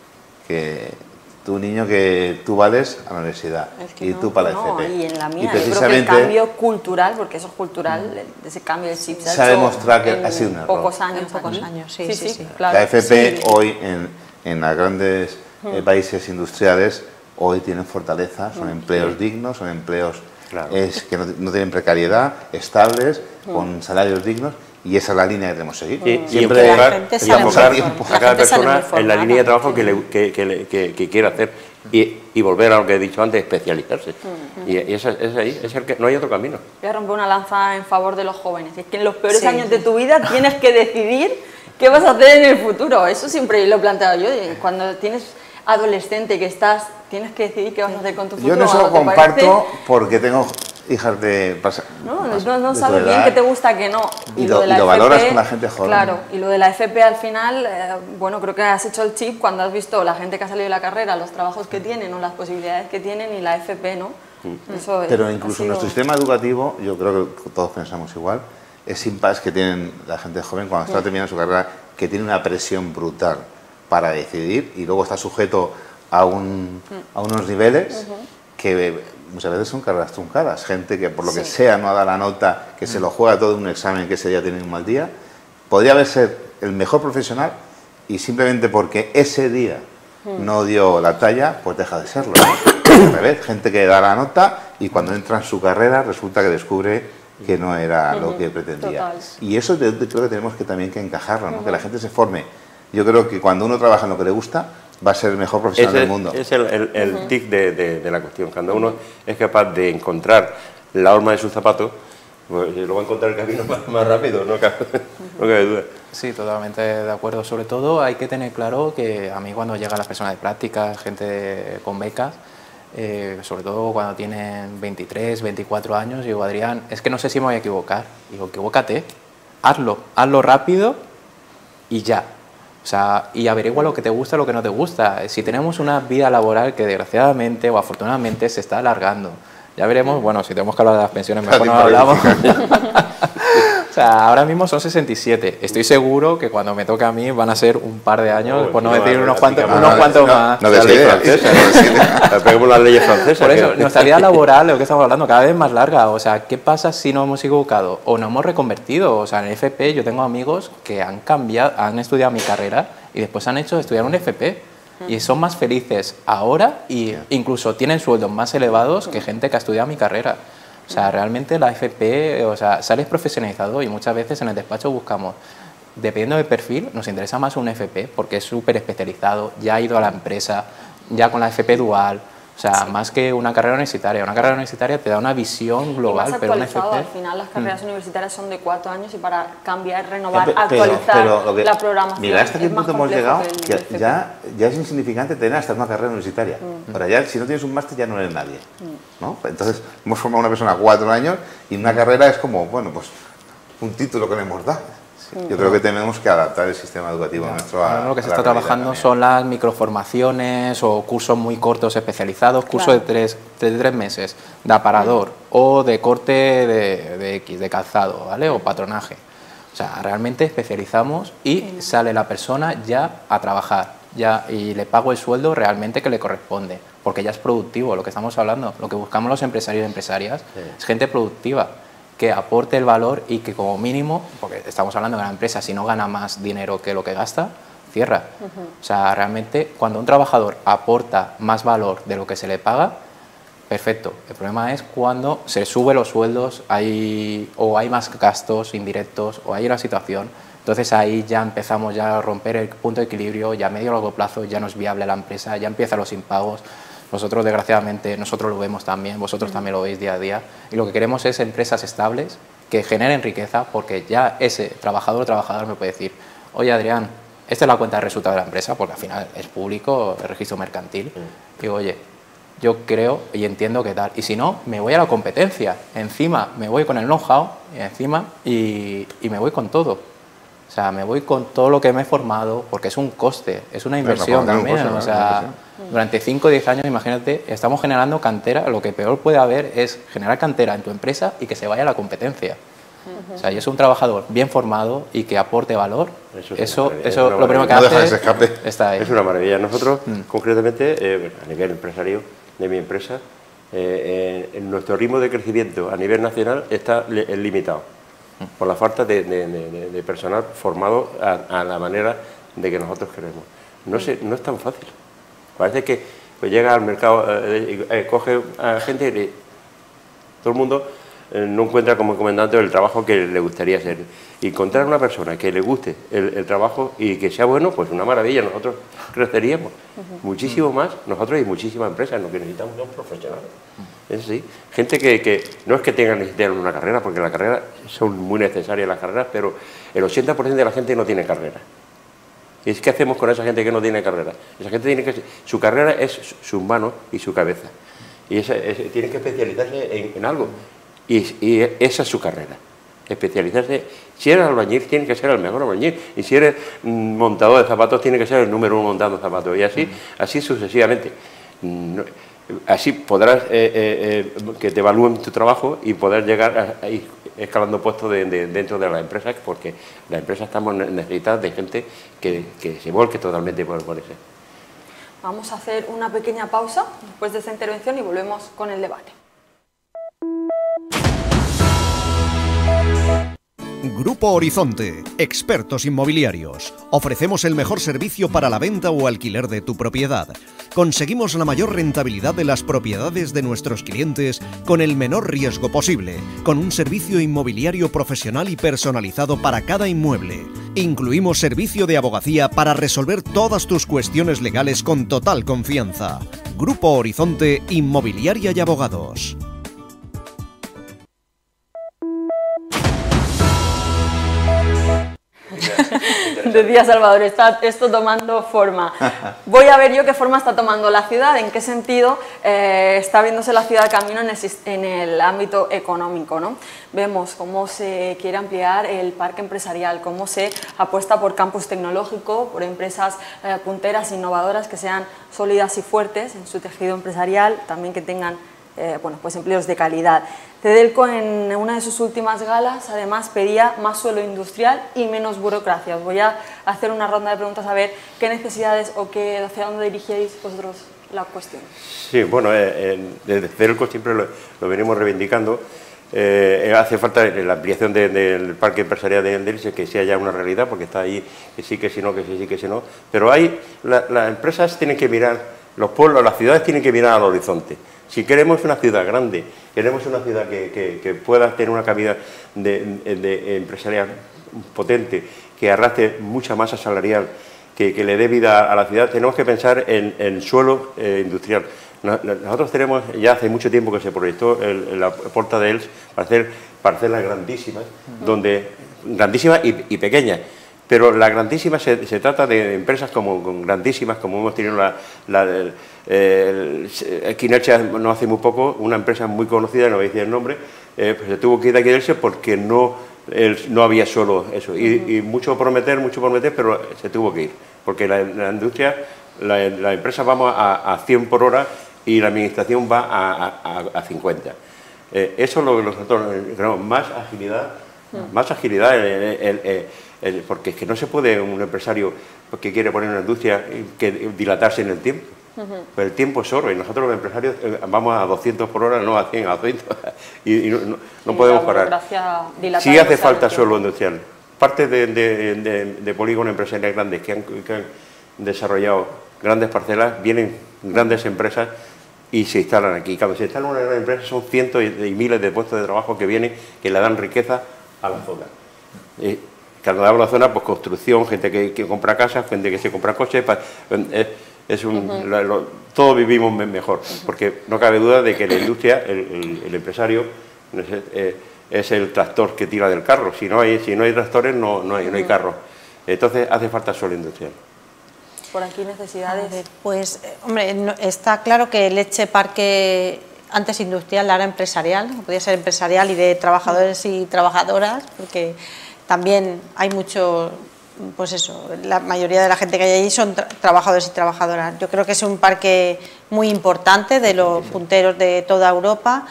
que... tú niño que tú vales a la universidad es que y no, tú para la no, F P. Y en la mía, y precisamente, yo creo que el cambio cultural, porque eso es cultural, ese cambio del chip se, se ha demostrado que ha sido un error. Pocos años, en pocos años, sí, sí, sí, sí. Claro, la F P sí. hoy en, en los grandes eh, países industriales hoy tienen fortaleza, son empleos sí. dignos, son empleos claro. es, que no, no tienen precariedad, estables, con salarios dignos. Y esa es la línea que tenemos que seguir. Y, siempre y enfocar, y enfocar a cada persona en la línea de trabajo que, le, que, que, que, que quiera hacer y, y volver a lo que he dicho antes, especializarse. Uh-huh. Y, y ese, ese ahí es el que no hay otro camino. Voy a romper una lanza en favor de los jóvenes. Es que en los peores sí. años de tu vida tienes que decidir qué vas a hacer en el futuro. Eso siempre lo he planteado yo. Cuando tienes adolescente que estás, tienes que decidir qué vas a hacer con tu futuro. Yo no se lo comparto porque tengo... hijas de... No, no, no sabes bien qué te gusta, que no. Y, y lo, de la y lo F P, valoras con la gente joven. Claro, y lo de la F P al final, eh, bueno, creo que has hecho el chip cuando has visto la gente que ha salido de la carrera, los trabajos que tienen o las posibilidades que tienen y la F P, ¿no? Mm. Eso Pero es, incluso sido... nuestro sistema educativo, yo creo que todos pensamos igual, es impasse que tienen la gente joven cuando está terminando su carrera, que tiene una presión brutal para decidir y luego está sujeto a, un, a unos niveles uh-huh. que... muchas veces son carreras truncadas, gente que por lo que sí. sea no ha dado la nota, que mm. se lo juega todo en un examen, que ese día tiene un mal día, podría haber ser el mejor profesional y simplemente porque ese día mm. no dio la talla, pues deja de serlo, ¿no? Al revés, gente que da la nota y cuando entra en su carrera resulta que descubre que no era mm-hmm. lo que pretendía. Total. Y eso te, te, creo que tenemos que también que encajarlo, ¿no? Mm-hmm. Que la gente se forme. Yo creo que cuando uno trabaja en lo que le gusta, va a ser el mejor profesional Ese, del mundo. Es el, el, el uh-huh. tic de, de, de la cuestión. Cuando uno es capaz de encontrar la horma de sus zapatos, pues lo va a encontrar el camino más, más rápido, no cabe, uh-huh. no cabe duda. Sí, totalmente de acuerdo. Sobre todo hay que tener claro que a mí cuando llegan las personas de práctica, gente con becas, eh, sobre todo cuando tienen veintitrés, veinticuatro años, y digo, Adrián, es que no sé si me voy a equivocar. Digo, equivócate, hazlo, hazlo rápido y ya. O sea, y averigua lo que te gusta, lo que no te gusta. Si tenemos una vida laboral que desgraciadamente o afortunadamente se está alargando, ya veremos, bueno, si tenemos que hablar de las pensiones, mejor no hablamos. O sea, ahora mismo son sesenta y siete. Estoy seguro que cuando me toque a mí van a ser un par de años, oh, por no decir unos cuantos, unos no, cuantos no, más. No, no, la ley francesa, no, las leyes francesas. Por eso, nuestra vida laboral, de lo que estamos hablando, cada vez más larga. O sea, ¿qué pasa si nos hemos equivocado o nos hemos reconvertido? O sea, en el F P yo tengo amigos que han cambiado, han estudiado mi carrera y después han hecho estudiar un F P. Y son más felices ahora e incluso tienen sueldos más elevados que gente que ha estudiado mi carrera. O sea, realmente la F P, o sea, sales profesionalizado y muchas veces en el despacho buscamos, dependiendo del perfil, nos interesa más un F P porque es súper especializado, ya ha ido a la empresa, ya con la F P dual, o sea, sí. más que una carrera universitaria. Una carrera universitaria te da una visión global, y más pero una F P... Al final las carreras mm. universitarias son de cuatro años y para cambiar, renovar, pero, actualizar pero, pero que, la programación. Mira, hasta qué punto hemos llegado que, que ya, ya es insignificante tener hasta una carrera universitaria. Mm. Ahora ya, si no tienes un máster ya no eres nadie. Mm. ¿no? Entonces, hemos formado una persona cuatro años y una carrera es como, bueno, pues un título que le hemos dado. Yo creo que tenemos que adaptar el sistema educativo ya. nuestro a, Lo que a se está trabajando también. Son las microformaciones o cursos muy cortos especializados, cursos claro. de, tres, de tres meses, de aparador sí. o de corte de, de X, de calzado, ¿vale? O patronaje. O sea, realmente especializamos y sí. sale la persona ya a trabajar ya y le pago el sueldo realmente que le corresponde, porque ya es productivo, lo que estamos hablando. Lo que buscamos los empresarios y empresarias sí. es gente productiva, que aporte el valor y que como mínimo, porque estamos hablando de una empresa, si no gana más dinero que lo que gasta, cierra. Uh-huh. O sea, realmente cuando un trabajador aporta más valor de lo que se le paga, perfecto. El problema es cuando se suben los sueldos hay, o hay más gastos indirectos o hay una situación, entonces ahí ya empezamos ya a romper el punto de equilibrio, ya a medio y largo plazo ya no es viable la empresa, ya empiezan los impagos. Nosotros, desgraciadamente, nosotros lo vemos también, vosotros también lo veis día a día, y lo que queremos es empresas estables que generen riqueza, porque ya ese trabajador o trabajadora me puede decir, oye Adrián, esta es la cuenta de resultados de la empresa, porque al final es público, el registro mercantil, mm. digo, oye, yo creo y entiendo que tal, y si no, me voy a la competencia, encima me voy con el know-how, encima, y, y me voy con todo. O sea, me voy con todo lo que me he formado, porque es un coste, es una inversión también. Coste, o sea, durante cinco o diez años, imagínate, estamos generando cantera. Lo que peor puede haber es generar cantera en tu empresa y que se vaya a la competencia. Uh-huh. O sea, y es un trabajador bien formado y que aporte valor. Eso, eso, eso lo primero que no hace ese escape. Está ahí. Es una maravilla. Nosotros, mm. concretamente, eh, a nivel empresario de mi empresa, eh, eh, nuestro ritmo de crecimiento a nivel nacional está li- limitado. Por la falta de, de, de, de personal formado a, a la manera de que nosotros queremos. No, se, no es tan fácil. Parece que pues, llega al mercado, eh, eh, coge a gente y todo el mundo eh, no encuentra como comandante el trabajo que le gustaría hacer. Y encontrar una persona que le guste el, el trabajo y que sea bueno, pues una maravilla. Nosotros creceríamos uh-huh. muchísimo más, nosotros y muchísimas empresas. Lo que necesitamos son profesionales. Es así. Gente que, que no es que tengan necesidad de una carrera, porque las carreras son muy necesarias las carreras, pero el ochenta por ciento de la gente no tiene carrera. ¿Y es qué hacemos con esa gente que no tiene carrera? Esa gente tiene que su carrera es sus manos y su cabeza. Y esa, es, tiene que especializarse en, en algo. Y, y esa es su carrera. Especializarse. Si eres albañil, tiene que ser el mejor albañil. Y si eres mm, montador de zapatos, tiene que ser el número uno montando zapatos. Y así, así sucesivamente. No, así podrás eh, eh, eh, que te evalúen tu trabajo y poder llegar a, a ir escalando puestos de, de, dentro de las empresas, porque las empresas estamos necesitadas de gente que, que se volque totalmente por, por eso. Vamos a hacer una pequeña pausa después de esta intervención y volvemos con el debate. Grupo Horizonte, expertos inmobiliarios. Ofrecemos el mejor servicio para la venta o alquiler de tu propiedad. Conseguimos la mayor rentabilidad de las propiedades de nuestros clientes con el menor riesgo posible, con un servicio inmobiliario profesional y personalizado para cada inmueble. Incluimos servicio de abogacía para resolver todas tus cuestiones legales con total confianza. Grupo Horizonte, Inmobiliaria y Abogados. Decía Salvador, está esto tomando forma. Voy a ver yo qué forma está tomando la ciudad, en qué sentido eh, está viéndose la ciudad camino en el, en el ámbito económico, ¿no? Vemos cómo se quiere ampliar el parque empresarial, cómo se apuesta por campus tecnológico, por empresas eh, punteras, innovadoras, que sean sólidas y fuertes en su tejido empresarial, también que tengan eh, bueno, pues empleos de calidad. Cedelco, en una de sus últimas galas, además pedía más suelo industrial y menos burocracia. Os voy a hacer una ronda de preguntas a ver qué necesidades o qué, hacia dónde dirigíais vosotros la cuestión. Sí, bueno, eh, desde Cedelco siempre lo, lo venimos reivindicando. Eh, hace falta la ampliación de, del parque empresarial de Elche, que sea ya una realidad, porque está ahí, que sí, que sí, no, que sí, sí, que sí, no. Pero hay, la, las empresas tienen que mirar, los pueblos, las ciudades tienen que mirar al horizonte. Si queremos una ciudad grande, queremos una ciudad que, que, que pueda tener una calidad de, de, de empresarial potente, que arrastre mucha masa salarial, que, que le dé vida a la ciudad, tenemos que pensar en, en suelo eh, industrial. Nosotros tenemos, ya hace mucho tiempo que se proyectó el, la Porta de Els para hacer parcelas grandísimas, uh-huh. donde, grandísimas y, y pequeñas. Pero la grandísima se, se trata de empresas como con grandísimas, como hemos tenido la, la el, el, aquí en Elche no hace muy poco, una empresa muy conocida, no voy a decir el nombre, eh, pues se tuvo que ir de aquí de Elche porque no, el, no había solo eso. Y, uh-huh. y mucho prometer, mucho prometer, pero se tuvo que ir. Porque la, la industria, la, la empresa vamos a, a cien por hora y la administración va a, a, a cincuenta. Eh, eso es lo que nosotros queremos, más agilidad, uh-huh. más agilidad en el, el, el, el, porque es que no se puede un empresario que quiere poner una industria que dilatarse en el tiempo. Uh-huh. Pues el tiempo es oro y nosotros los empresarios vamos a doscientos por hora, no a cien, a doscientos y, y no, no, no y podemos parar. Sí hace falta suelo industrial. Parte de, de, de, de polígonos empresariales grandes que han, que han desarrollado grandes parcelas, vienen grandes empresas y se instalan aquí. Cuando se instala una gran empresa son cientos y, y miles de puestos de trabajo que vienen, que le dan riqueza a la zona. Y cuando hablo de la zona, pues construcción, gente que, que compra casas, gente que se compra coches, es, es un, uh-huh. lo, lo, todos vivimos mejor, porque no cabe duda de que la industria, el, el, el empresario, es, eh, es el tractor que tira del carro. Si no hay, si no hay tractores, no, no hay, no hay carros. Entonces hace falta suelo industrial. Por aquí necesidades. Ver, pues, hombre, no, está claro que el Elche Parque antes industrial, ahora empresarial, podría ser empresarial y de trabajadores y trabajadoras, porque también hay mucho, pues eso, la mayoría de la gente que hay allí son tra trabajadores y trabajadoras. Yo creo que es un parque muy importante, de los punteros de toda Europa.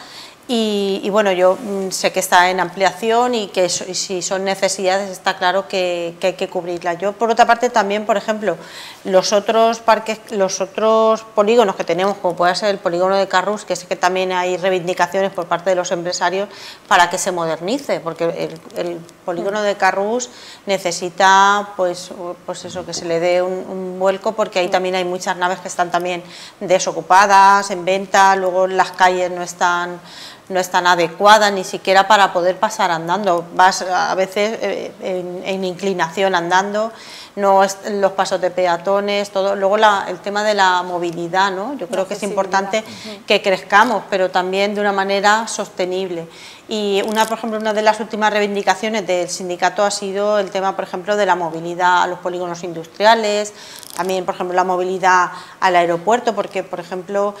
Y, y bueno, yo mmm, sé que está en ampliación y que so, y si son necesidades está claro que, que hay que cubrirlas. Yo, por otra parte, también, por ejemplo, los otros parques, los otros polígonos que tenemos, como puede ser el polígono de Carrús, que sé que también hay reivindicaciones por parte de los empresarios para que se modernice, porque el, el polígono de Carrús necesita, pues, pues eso, que se le dé un, un vuelco, porque ahí también hay muchas naves que están también desocupadas, en venta, luego las calles no están no es tan adecuada ni siquiera para poder pasar andando, vas a veces eh, en, en inclinación andando, no es, los pasos de peatones, todo. Luego la, el tema de la movilidad, ¿no? Yo creo que es importante uh-huh. que crezcamos, pero también de una manera sostenible. Y una, por ejemplo, una de las últimas reivindicaciones del sindicato ha sido el tema, por ejemplo, de la movilidad a los polígonos industriales, también, por ejemplo, la movilidad al aeropuerto, porque, por ejemplo,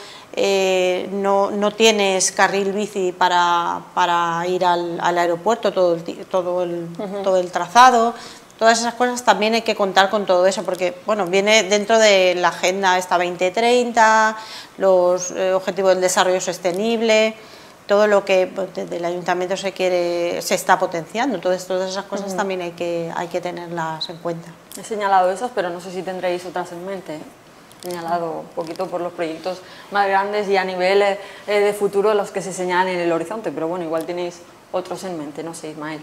eh, no, no tienes carril bici para, para ir al, al aeropuerto, todo el, todo, el, uh-huh. todo el trazado. Todas esas cosas también hay que contar con todo eso, porque bueno, viene dentro de la agenda esta veinte treinta, los eh, objetivos del desarrollo sostenible, todo lo que pues, desde el ayuntamiento se quiere, se está potenciando. Entonces todas esas cosas uh-huh. también hay que, hay que tenerlas en cuenta. He señalado esas, pero no sé si tendréis otras en mente. He señalado un poquito por los proyectos más grandes y a nivel eh, de futuro los que se señalan en el horizonte, pero bueno, igual tenéis otros en mente, no sé, Ismael.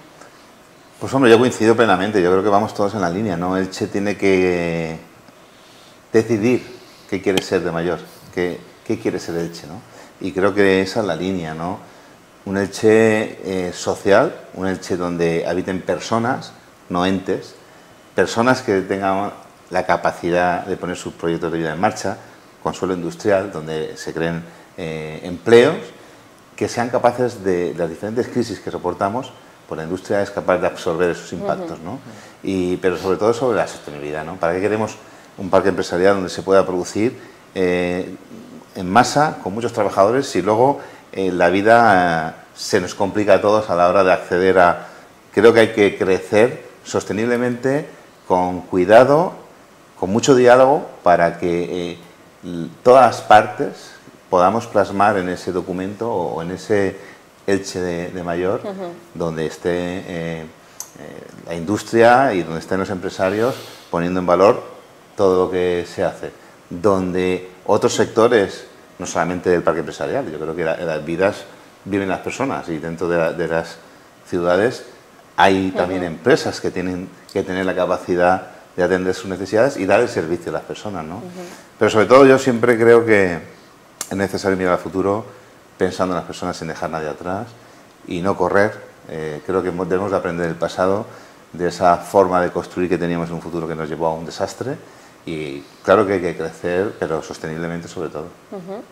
Pues hombre, yo coincido plenamente, yo creo que vamos todos en la línea, ¿no? Elche tiene que decidir qué quiere ser de mayor, qué, qué quiere ser Elche, ¿no? Y creo que esa es la línea, ¿no? Un Elche eh, social, un Elche donde habiten personas, no entes, personas que tengan la capacidad de poner sus proyectos de vida en marcha, con suelo industrial, donde se creen eh, empleos, que sean capaces de las diferentes crisis que soportamos, pues la industria es capaz de absorber esos impactos, ¿no? Y, pero sobre todo sobre la sostenibilidad, ¿no? ¿Para qué queremos un parque empresarial donde se pueda producir eh, en masa, con muchos trabajadores, si luego eh, la vida eh, se nos complica a todos a la hora de acceder a... Creo que hay que crecer sosteniblemente, con cuidado, con mucho diálogo, para que eh, todas las partes podamos plasmar en ese documento o en ese Elche de, de Mayor, uh-huh. donde esté eh, eh, la industria y donde estén los empresarios poniendo en valor todo lo que se hace, donde otros sectores, no solamente del parque empresarial, yo creo que en las vidas viven las personas y dentro de, la, de las ciudades hay también uh-huh. empresas que tienen que tener la capacidad de atender sus necesidades y dar el servicio a las personas, ¿no? Uh-huh. Pero sobre todo yo siempre creo que es necesario mirar al futuro pensando en las personas sin dejar a nadie atrás y no correr. Eh, creo que debemos de aprender del pasado, de esa forma de construir que teníamos en un futuro que nos llevó a un desastre, y claro que hay que crecer, pero sosteniblemente sobre todo. Uh-huh.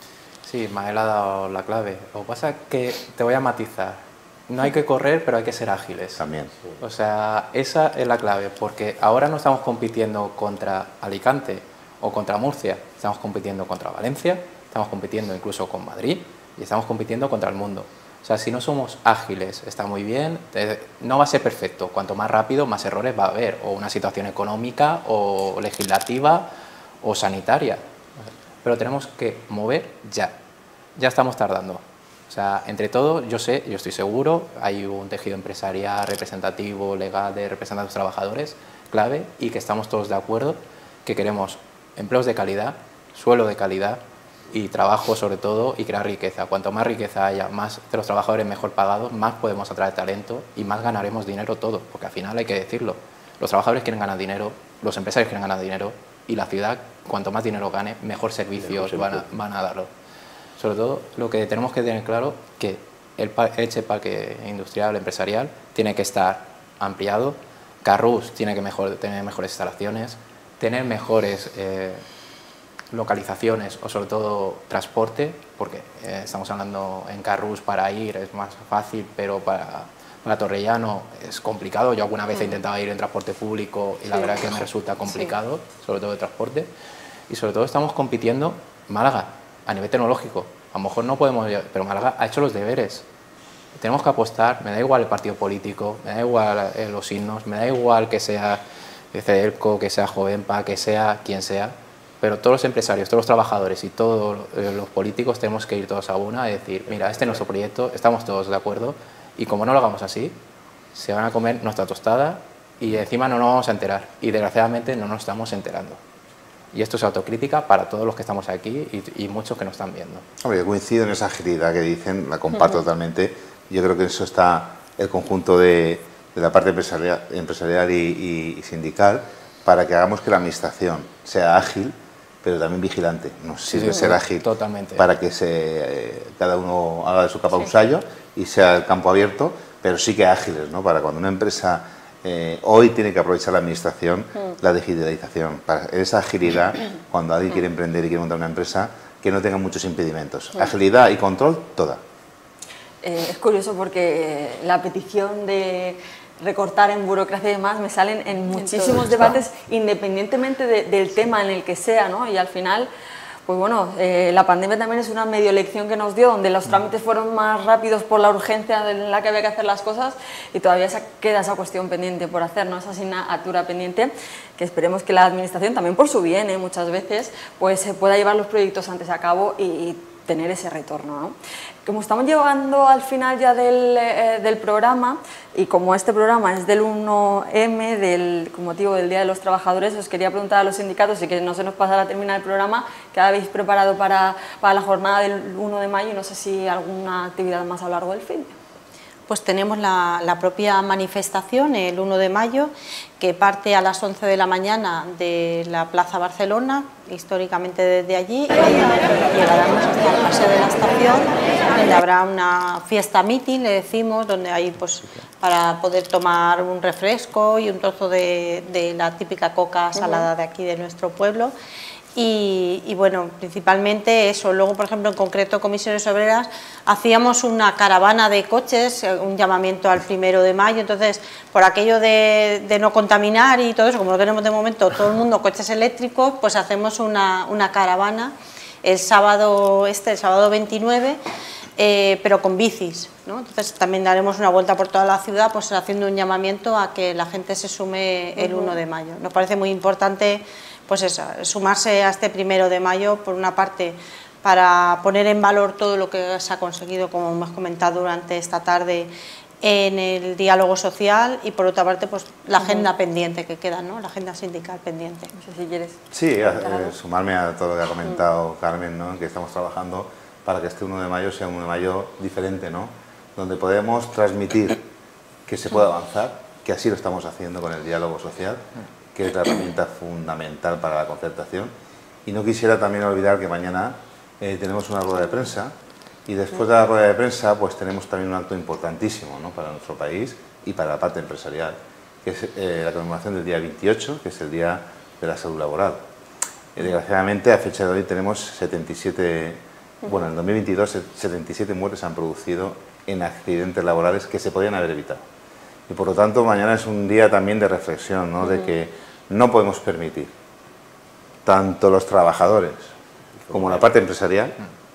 Sí, Mael ha dado la clave. Lo que pasa es que te voy a matizar. No hay que correr, pero hay que ser ágiles. También. O sea, esa es la clave, porque ahora no estamos compitiendo contra Alicante o contra Murcia, estamos compitiendo contra Valencia, estamos compitiendo incluso con Madrid y estamos compitiendo contra el mundo. O sea, si no somos ágiles, está muy bien, no va a ser perfecto. Cuanto más rápido, más errores va a haber, o una situación económica, o legislativa, o sanitaria. Pero tenemos que mover ya. Ya estamos tardando. O sea, entre todo, yo sé, yo estoy seguro, hay un tejido empresarial, representativo, legal, de representantes trabajadores, clave, y que estamos todos de acuerdo que queremos empleos de calidad, suelo de calidad, y trabajo sobre todo, y crear riqueza. Cuanto más riqueza haya, más de los trabajadores mejor pagados, más podemos atraer talento y más ganaremos dinero todos, porque al final hay que decirlo, los trabajadores quieren ganar dinero, los empresarios quieren ganar dinero, y la ciudad, cuanto más dinero gane, mejor servicios van a, van a darlo. Sobre todo, lo que tenemos que tener claro que el Elche Parque Industrial Empresarial tiene que estar ampliado, Carrús tiene que mejor, tener mejores instalaciones, tener mejores eh, localizaciones o sobre todo transporte, porque eh, estamos hablando en Carrús para ir es más fácil, pero para, para Torrellano es complicado. Yo alguna vez he intentado ir en transporte público y sí, la verdad es que me resulta complicado, sí. sobre todo de transporte. Y sobre todo estamos compitiendo Málaga a nivel tecnológico. A lo mejor no podemos, pero Málaga ha hecho los deberes. Tenemos que apostar, me da igual el partido político, me da igual eh, los signos, me da igual que sea CEDELCO, que sea Jovenpa, que sea quien sea, pero todos los empresarios, todos los trabajadores y todos los políticos tenemos que ir todos a una y decir, mira, este es nuestro proyecto, estamos todos de acuerdo, y como no lo hagamos así, se van a comer nuestra tostada y encima no nos vamos a enterar, y desgraciadamente no nos estamos enterando. Y esto es autocrítica para todos los que estamos aquí y, y muchos que nos están viendo. Hombre, yo coincido en esa agilidad que dicen, la comparto uh-huh. totalmente. Yo creo que eso está el conjunto de, de la parte empresarial, empresarial y, y, y sindical, para que hagamos que la administración sea ágil, pero también vigilante. Nos sirve sí, ser ágil totalmente. Para que se, eh, cada uno haga de su capa sí. un sallo y sea el campo abierto, pero sí que ágiles, ¿no? Para cuando una empresa eh, hoy tiene que aprovechar la administración, mm. la digitalización, para esa agilidad cuando alguien mm. quiere emprender y quiere montar una empresa, que no tenga muchos impedimentos. Mm. Agilidad y control, toda. Eh, es curioso porque la petición de recortar en burocracia y demás me salen en muchísimos debates independientemente de, del tema en el que sea, ¿no? Y al final, pues bueno, eh, la pandemia también es una medio lección que nos dio, donde los trámites fueron más rápidos por la urgencia en la que había que hacer las cosas, y todavía se queda esa cuestión pendiente por hacer, ¿no? Esa asignatura pendiente, que esperemos que la administración, también por su bien, ¿eh? muchas veces, pues se pueda llevar los proyectos antes a cabo y, y tener ese retorno, ¿no? Como estamos llegando al final ya del, eh, del programa, y como este programa es del uno eme, del, con motivo del Día de los Trabajadores, os quería preguntar a los sindicatos, y que no se nos pasara a terminar el programa, ¿qué habéis preparado para, para la jornada del uno de mayo? Y no sé si alguna actividad más a lo largo del fin. Pues tenemos la, la propia manifestación el uno de mayo, que parte a las once de la mañana de la Plaza Barcelona, históricamente desde allí, y llegaremos hasta el Paseo de la Estación, donde habrá una fiesta meeting, le decimos, donde hay pues para poder tomar un refresco y un trozo de, de la típica coca salada de aquí de nuestro pueblo. Y, y bueno, principalmente eso. Luego, por ejemplo, en concreto Comisiones Obreras, hacíamos una caravana de coches, un llamamiento al primero de mayo, entonces por aquello de, de no contaminar y todo eso, como no tenemos de momento todo el mundo coches eléctricos, pues hacemos una, una caravana el sábado este, el sábado veintinueve, eh, pero con bicis, ¿no? Entonces también daremos una vuelta por toda la ciudad, pues haciendo un llamamiento a que la gente se sume el uno de mayo. Nos parece muy importante, pues eso, sumarse a este primero de mayo, por una parte, para poner en valor todo lo que se ha conseguido, como hemos comentado durante esta tarde, en el diálogo social, y por otra parte, pues la agenda uh-huh. pendiente que queda, ¿no? La agenda sindical pendiente. No sé si quieres. Sí, eh, sumarme a todo lo que ha comentado uh-huh. Carmen, ¿no? Que estamos trabajando para que este uno de mayo sea un uno de mayo diferente, ¿no? Donde podemos transmitir que se puede avanzar, que así lo estamos haciendo con el diálogo social, que es la herramienta fundamental para la concertación. Y no quisiera también olvidar que mañana eh, tenemos una rueda de prensa, y después de la rueda de prensa pues tenemos también un acto importantísimo, ¿no? Para nuestro país y para la parte empresarial, que es eh, la conmemoración del día veintiocho, que es el Día de la Salud Laboral. Y desgraciadamente, a fecha de hoy tenemos setenta y siete, bueno, en el dos mil veintidós setenta y siete muertes se han producido en accidentes laborales que se podían haber evitado. Y por lo tanto mañana es un día también de reflexión, ¿no? De que no podemos permitir, tanto los trabajadores como la parte empresarial,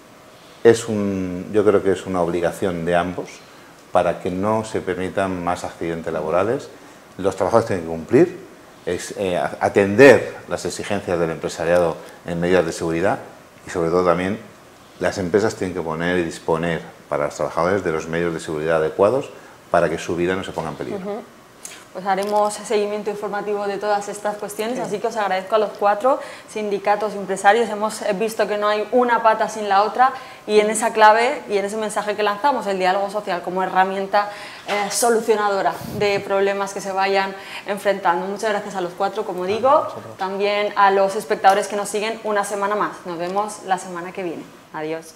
es un, yo creo que es una obligación de ambos para que no se permitan más accidentes laborales. Los trabajadores tienen que cumplir, es, eh, atender las exigencias del empresariado en medidas de seguridad, y sobre todo también las empresas tienen que poner y disponer para los trabajadores de los medios de seguridad adecuados para que su vida no se ponga en peligro. Uh-huh. Pues haremos seguimiento informativo de todas estas cuestiones, así que os agradezco a los cuatro sindicatos y empresarios. Hemos visto que no hay una pata sin la otra, y en esa clave y en ese mensaje que lanzamos, el diálogo social como herramienta eh, solucionadora de problemas que se vayan enfrentando. Muchas gracias a los cuatro, como digo, también a los espectadores que nos siguen una semana más. Nos vemos la semana que viene. Adiós.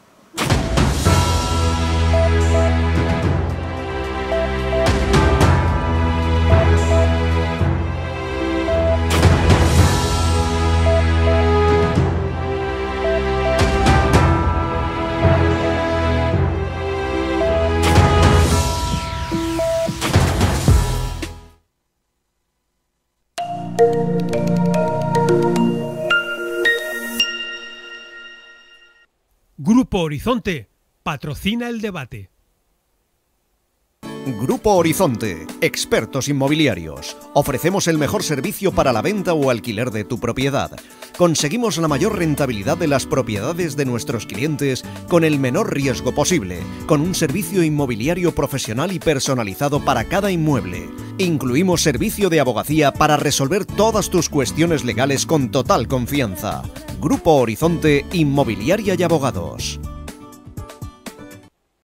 Grupo Horizonte patrocina el debate. Grupo Horizonte, expertos inmobiliarios. Ofrecemos el mejor servicio para la venta o alquiler de tu propiedad. Conseguimos la mayor rentabilidad de las propiedades de nuestros clientes con el menor riesgo posible, con un servicio inmobiliario profesional y personalizado para cada inmueble. Incluimos servicio de abogacía para resolver todas tus cuestiones legales con total confianza. Grupo Horizonte Inmobiliaria y Abogados.